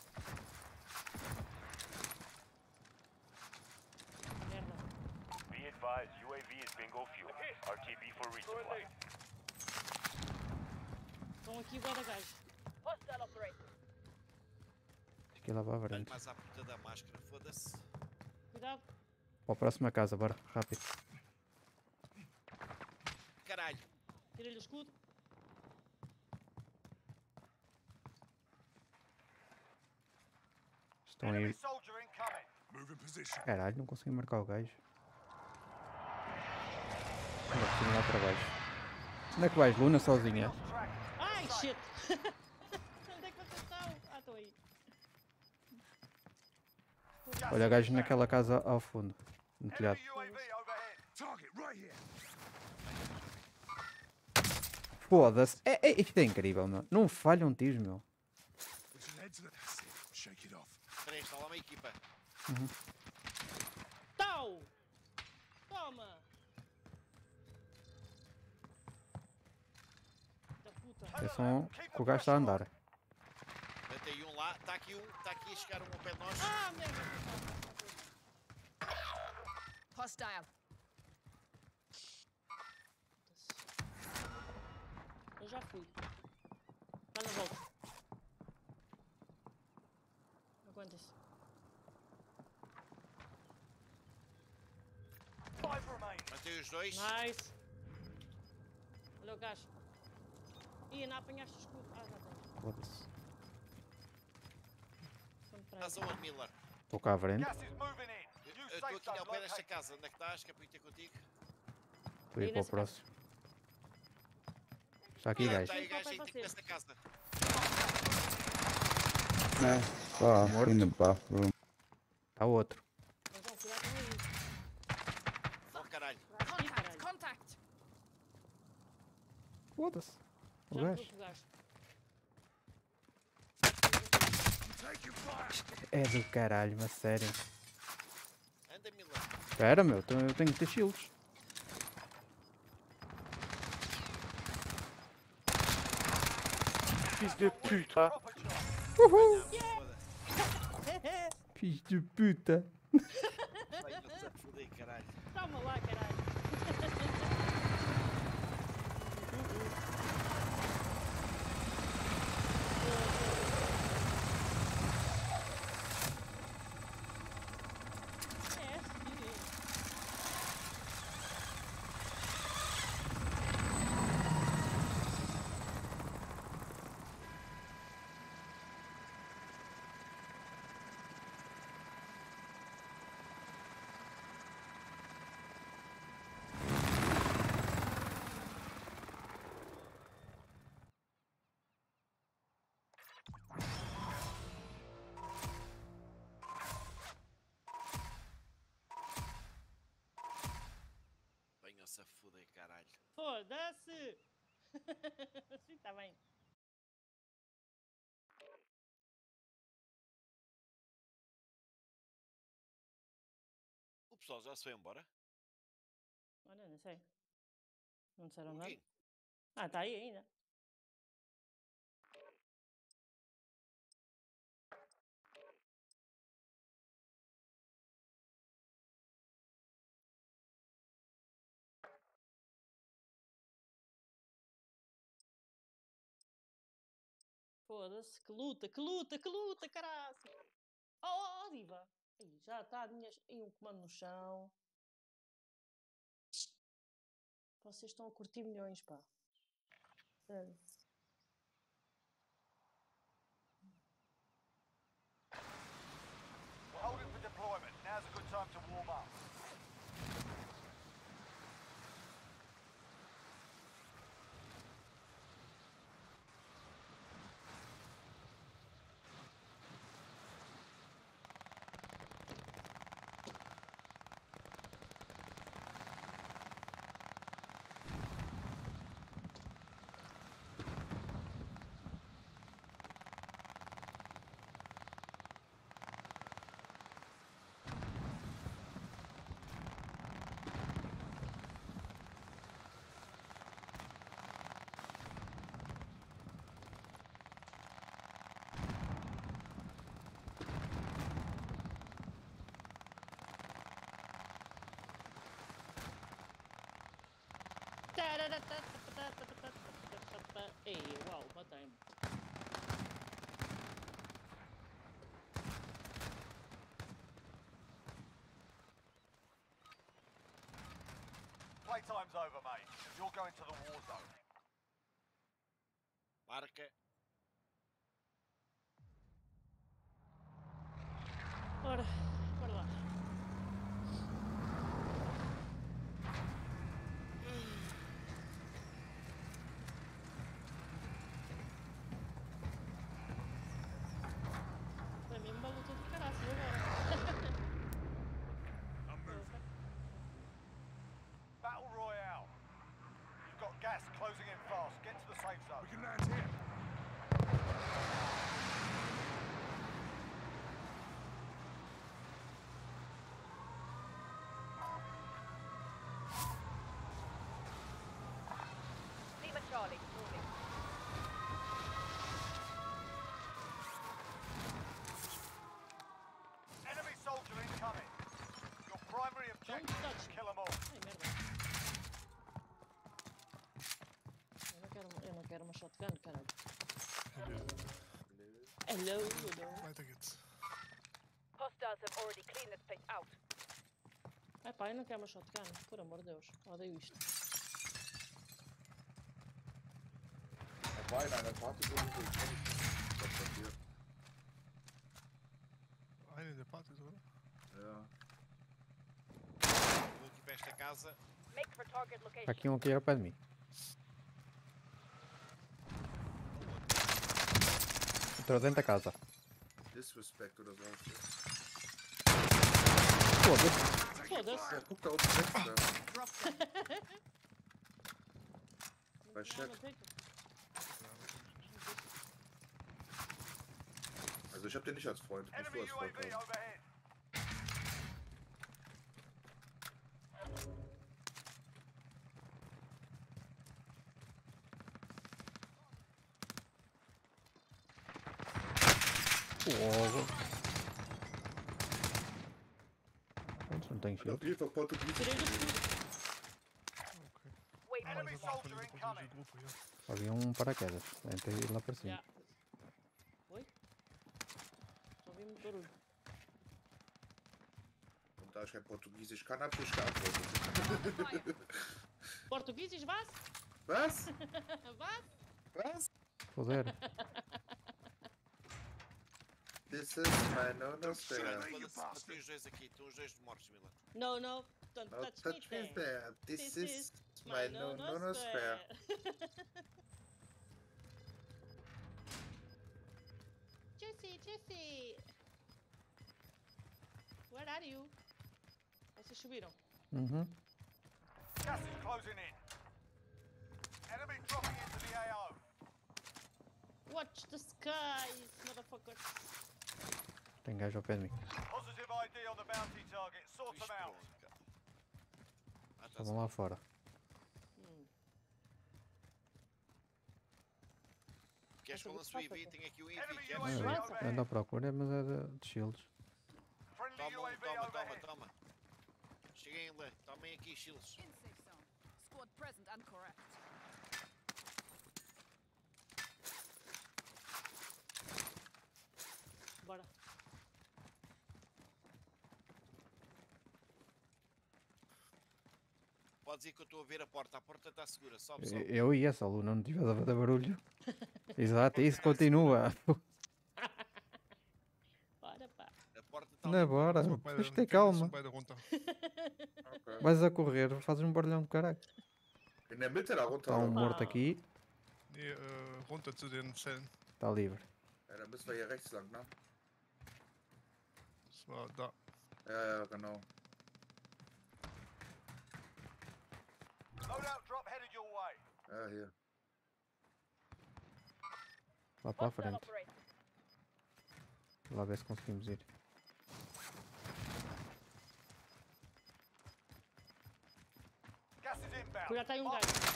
Merda. Be advised, U A V is bingo fuel. R T B for resupply. Estão aqui bué da gajo. Hostile operator. Acho que ir lá para a Olha frente. mais à puta da máscara, foda-se. Cuidado. Para a próxima casa, bora, rápido. Caralho. Tira-lhe o escudo. Estão Enemy aí. soldier incoming. Move in position. Caralho, não consegui marcar o gajo. Onde é que lá para baixo? Onde é que vais, Luna, sozinha? Track. Ai, shit. Onde é que vocês estão? Ah, estou aí. Olha, gajo naquela casa ao fundo, no telhado. Enemy U A V overhead. Target right here. Foda-se. É, é, isto é incrível, meu. Não falham tiros, meu. We should head to the... That's it. Shake it off. Espera aí, está lá uma equipa. Tau! Toma! Da puta. Atenção que o gajo está a andar. Matei um lá, está aqui um, está aqui a chegar um ao pé de nós. Ah, merda! Hostile. Eu já fui. Está na volta. Aguenta-se. Five remain. Matei os dois. Nice! Olha o gajo. Ih, não apanhaste o escudo. Ah, já tenho. Foda-se. São de trás. Estás aonde, Miller? Estou cá à frente. Gas is moving in. Eu New eu estou safe aqui zone ao pé desta located. casa. Onde é que estás? Que é para ir ter contigo? Estou a ir Aí para o nessa próximo. Está aqui, Está gajo. aí Sim, gajo papai, aí tipo você. nesta casa. Ah, Morto. in the bathroom. Está outro. Mas vão, cuidado com ele. Oh caralho. Ih, Contact, caralho. contact. Foda-se. O Já gajo. fui com o gajo. I'm taking fire. É do caralho, mas sério. Anda, Miller. Espera, meu. tô- Eu tenho que ter shields. Filho de puta. Proper job. Foda-se. Filho de puta. Vai, não se foder, Toma lá, caralho. É assim. Venham-se a foder, caralho. Foda-se! Sim, tá bem. O pessoal já se foi embora? Olha, não sei. Não disseram O nada. quê? Ah, tá aí ainda. Foda-se, que luta, que luta, que luta, caraças! Oh, oh, oh, diva! Ih, já está a minha... Ih, um comando no chão. Vocês estão a curtir milhões, pá. Sério. We're holding for deployment. Now's a good time to warm up. Ei, uau, matei-me. Playtime's over, mate. You're going to the war zone. Marca. Ora, bora lá. Para mim, uma luta de caraças agora. Battle Royale. You've got gas closing in fast. Get to the safe zone. We can land here. Lima Charlie, moving. Enemy soldier incoming. Your primary objective touch is to me. kill them all. Ai, merda. Eu não quero, eu não quero uma shotgun, caralho. Hello, hello. I take it. Hostiles have already cleaned this place out. Ai pá, eu não quero uma shotgun, por amor de Deus. Odeio isto. Er war in einer Party, wo ich was passiert. Eine der Partys, oder? Ja. Vou aqui para esta casa. Make for target location. Está aqui um aqui ao pé de mim. Entrou dentro da casa. Disrespect oder so. Foda-se. Foda-se. Ja, guck da oben rechts da. Drop them. Bei Chat. Also ich hab den nicht als Freund, nicht Enemy du als U A Freund. V haben. overhead. Fogo. Onde Não tenho Hat shield. auf jeden Fall Portugiesisch Tirei do gelesen. escudo. Okay. Wait for Enemy Mas eu soldier vou fazer de incoming. grupo hier. Havia um paraquedas. Tem que ir lá para cima. Já. Oi? Só ouvi muito barulho. Und da ich kein Portugiesisch kann, habe ich geantwortet. Portugueses, vas? Was? Vas? Was? Poder. This is my nonosphere. Foda-se, matei os dois aqui, estão os dois mortos, Mila. No, no. Don't No touch me touch me there. there. This is my no nonosphere. Jesse, Jesse. Where are you? Vocês subiram? Uhum. Gas is closing in. Enemy dropping into the A O. Watch the skies, motherfuckers. Tem gajo ao pé de mim. Positive I D on the bounty target. Sort Isto them out. pronto, cara. Ah, tá Estavam lá fora. Hum. Queres que eu lance o I V? Tenho aqui o I V, Enemy queres? U A V Vai. overhead. Ando à procura, mas é de, de shields. Friendly Toma, U A um, V toma, toma, overhead. toma. Cheguem lá, tomem aqui shields. In safe zone. Squad present and correct. Bora. Podes ir que eu estou a ver a porta, a porta está segura, sobe, sobe. Eu ia, se a Luna não tivesse a fazer barulho. Exato, isso continua. Bora, pá. A porta está Não é ali. bora. So, beide, Tens de ter die Gegner sind calma. beide runter. Okay. Vais a correr, fazes um barulhão do caralho. In der Mitte da runter. Está um oder? morto aqui, Nee, äh, runter zu den Zellen. está livre. Ja, dann müssen wir hier rechts lang, ne? Das war da. Ja, ja, genau. Loadout drop headed your way. Ja, hier. Lá para a Hostile frente. operator. Lá ver se conseguimos ir. Gas is inbound. Cuidado, tá aí um Mark- gajo.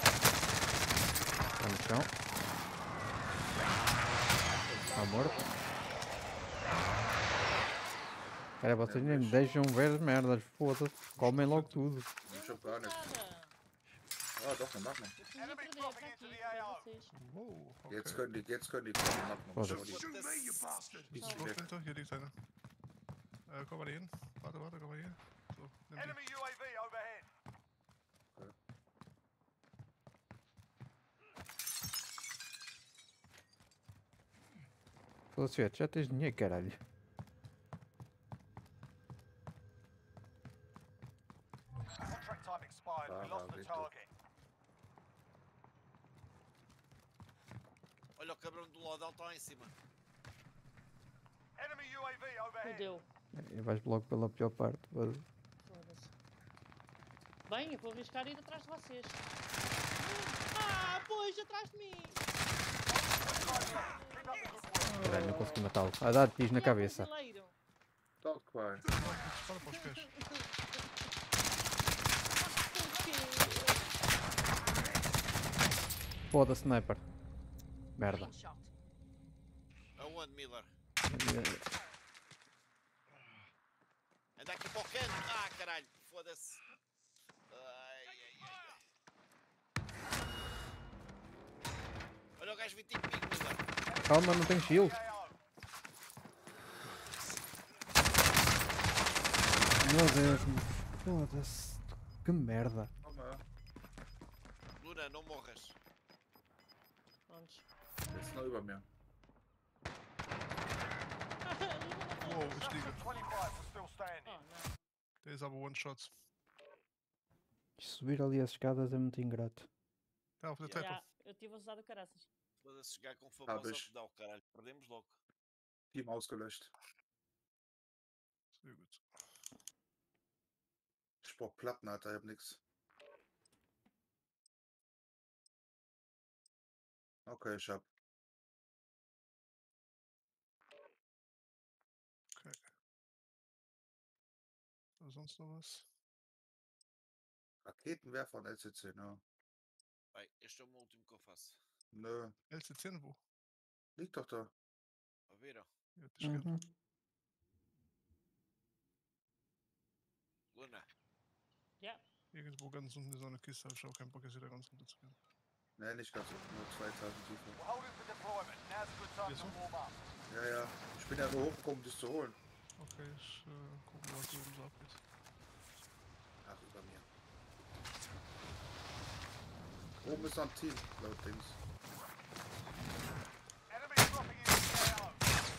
Está no chão. Está morto. Cara, vocês nem me deixam ver as merdas, foda-se. Comem logo tudo. Ich Eu hab gar não nichts. fiz nada. Ah, doch, dann machen Eu preciso de Enemy perder dropping pra into aqui, the pra A O. vocês. Wow, wir. Jetzt okay. können die, jetzt können die kommen. Machen wir. Foda-se. Schau die. Shoot me, you bastard! Die ist Schluck weg. hinter, hier liegt einer. Äh, komm mal hier hin. Warte, warte, komm mal hier. So, nimm die. Enemy U A V overhead. Foda-se, já tens dinheiro, caralho. Contract time expired. We Ah, lost the Victor. target. Olha o cabrão do loadout está lá em cima. Enemy U A V overhead. Fudeu. E vais logo pela pior parte. Mas... Foda-se. Bem, eu vou arriscar ir atrás de vocês. Ah, pois, atrás de mim. Caralho, não consegui matá-lo. A dar tiros na E é um cabeça. brasileiro. Dort, qual. Fala para os pés. Por quê? Foda, sniper. Merda. Clean shot. Aonde, Miller? Anda aqui para o canto. Ah, caralho, foda-se. Ai, ai, ai. Olha o gajo vinte e pico, Miller. Calma, não tem shield. A O. Meu Deus, foda-se. Que merda. Komm mal. Luna, não morras. Prontos. Der ist noch über mir. Wow, ich liege. twenty-five are still standing. Oh, não. Der ist aber One-Shot. Subir ali as escadas é muito ingrato. Da auf der Ja. Treppe. Já, eu tive usado caraças. Foda-se, chegar com famoso bicho. dá o caralho. Perdemos logo. Team ausgelöscht. Sehr gut. Ich brauch Platten, Alter, ich hab nix. Okay, ich hab. Okay. So, sonst noch was? Raketenwerfer und L C C, ne? Vai, este é o meu último que eu faço. Nö, L C zehn wo? liegt doch da. A ver, ó. Ja, das geht. Uhum. Luna. Ja. Irgendwo ganz unten ist so eine Kiste, ich schau keinen Bock, jetzt wieder ganz runter zu gehen. Ne, nicht ganz unten, nur zwei Etagen tiefer. We're holding for deployment. Now's a good time Yes, to sir. warm up. Ja, ja. Ich bin ja nur hochgekommen, dich zu holen. Okay, ich äh, gucke, was hier oben so abgeht. Ach, über mir. Oben ist noch ein Team, laut Dings. Enemies dropping into the A O.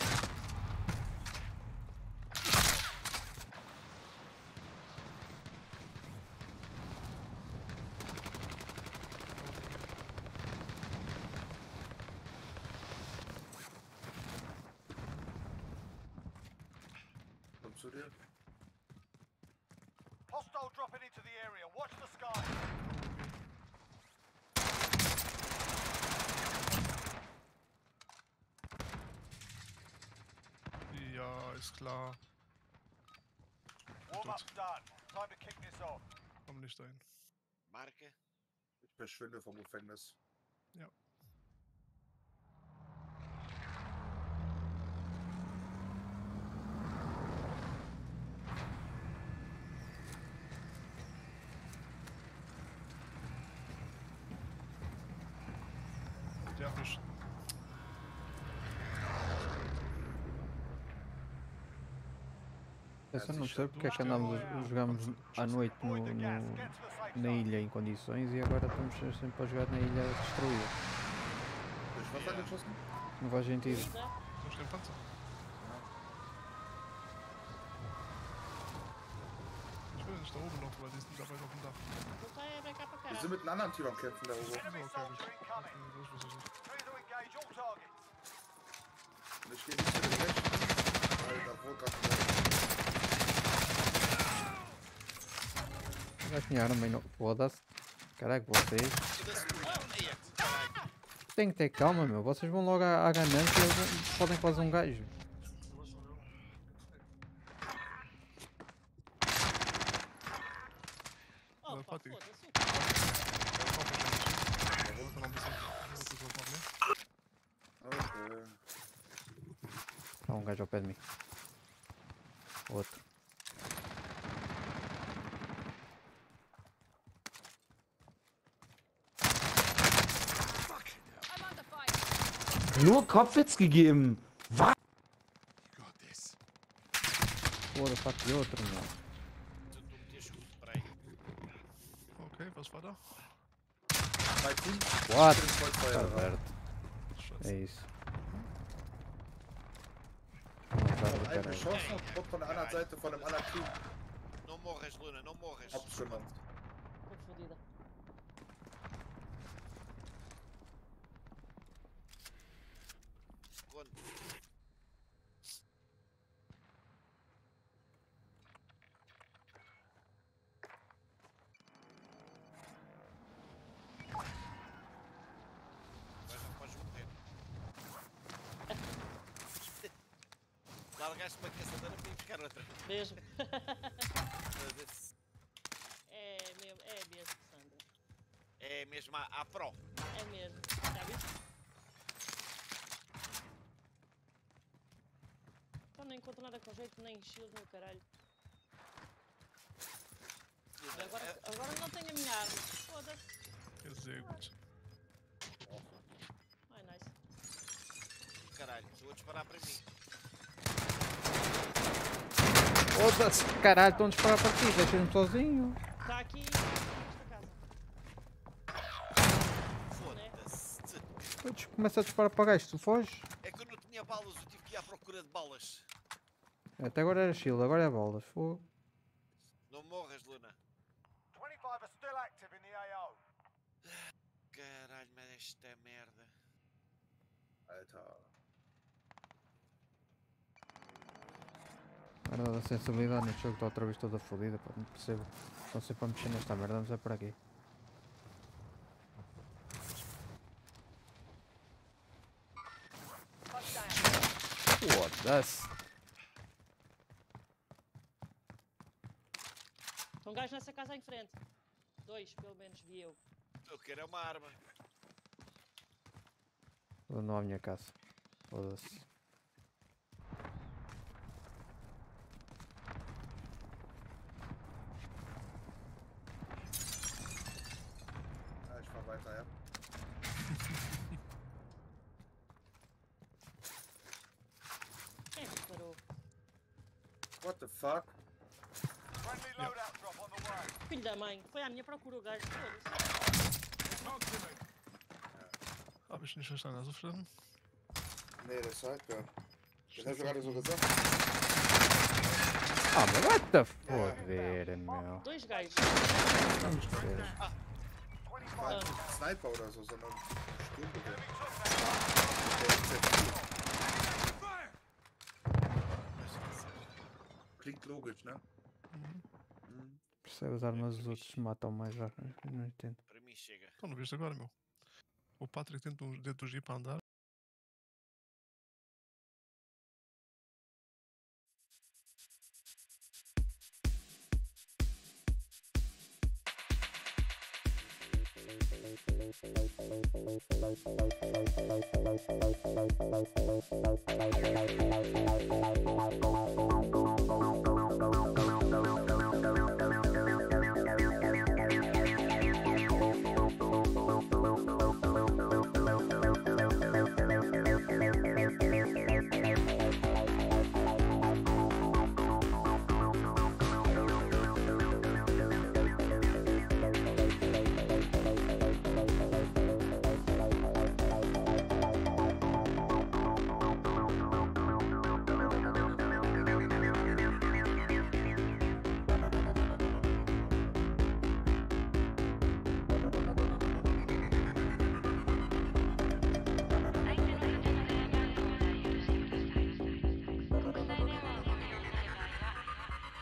Komm zu dir. Hostile dropping into the area. Watch the sky. Ja, ist klar. Warm up's done. Time to kick this off. Komm nicht dahin. Marke. Ich verschwinde vom Gefängnis. Ja. Der nicht. Eu não sei porque é que andamos, jogamos à noite no, no- na ilha em condições e agora estamos sempre a jogar na ilha destruída. Durch was angeschossen? Não faz sentido. Durch den Panzer. Ich will nicht da oben noch, weil die sind dabei auf dem Dach. Não tá é pra cá pra Wir caralho. sind mit einem anderen Team am Kämpfen da oben. Enemy Okay, soldier gut. incoming. Okay, das wusste ich nicht. Clear to engage all targets. Und ich gehe nicht zu den Rechten. Alter, wo gerade. Vai apanhar também não. Foda-se. Caraca, vocês. Foda-se. Eia, caralho. Tem que ter calma, meu. Vocês vão logo à, à ganância e vão- podem fazer um gajo. Opa, Pati. foda-se. Da wollte noch ein bisschen. Wollte ich was machen, ne? Okay. Há um gajo ao pé de mim. Outro. I'm under fire. Nur Kopfwitz gegeben. Was? You got this. Foda-se, há aqui outro, meu. Tu tu metias escudo, peraí. Okay, was war da? Mein Team. What? Ich bin voll Está Feuer. certo. Scheiße. É isso. Vamos dar do Einen caralho. geschossen und kommt von der anderen Seite von einem anderen Team. Não morras, Luna, não morras. Hab's gemacht. Tô fodida. Quando? Mas não podes morrer. Largaste uma caçadora para ir buscar outra. Mesmo. Foda-se. É mesmo, é mesmo, Sandra. É mesmo à, à pro. É mesmo. Já viste? Então não encontro nada com jeito, nem shield, nem o caralho. Luna, Agora, é- agora não tenho a minha arma. Foda-se. Ja, sehr gut. Ai, nice. caralho, estou a disparar para mim. Foda-se, caralho, estão a disparar para ti, deixa-me sozinho. Está aqui nesta casa. Foda-se. Depois começa a disparar para gajo, tu foges. É que eu não tinha balas, eu tive que ir à procura de balas. Até agora era shield, agora é bolas. Fogo. Não morras, Luna. twenty-five are still active in the A O. Caralho, mas esta merda. Alter. Merda da sensibilidade neste jogo está outra vez toda fodida, pá, não percebo. Estão sempre a mexer nesta merda, vamos é por aqui. Foda-se. Estão gajos nessa casa em frente. Dois, pelo menos, vi eu. Eu quero é uma arma. Vou não à minha casa. Foda-se. weiter, ja? Quem reparou? What the fuck? Friendly loadout drop on the way. Filho da mãe, foi à minha procura o gajo. Foda-se. Talk to me. Habe ich nicht verstanden. Hast du verstanden? Nee, das halt, ja. Das hast du gerade so gesagt. Ah, mas vai-te foder, meu. Dois gajos. Vamos ver. Kein Sniper oder so, sondern Sturmgewehr. Klingt logisch, ne? Mhm. Percebe as armas dos outros matam mais rápido. Eu não entendo. Para mim chega. Então não viste agora, meu. O Patrick tenta um dentro do jeep a andar.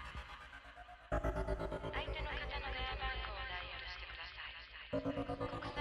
相手の方の電話番号をダイヤルしてください。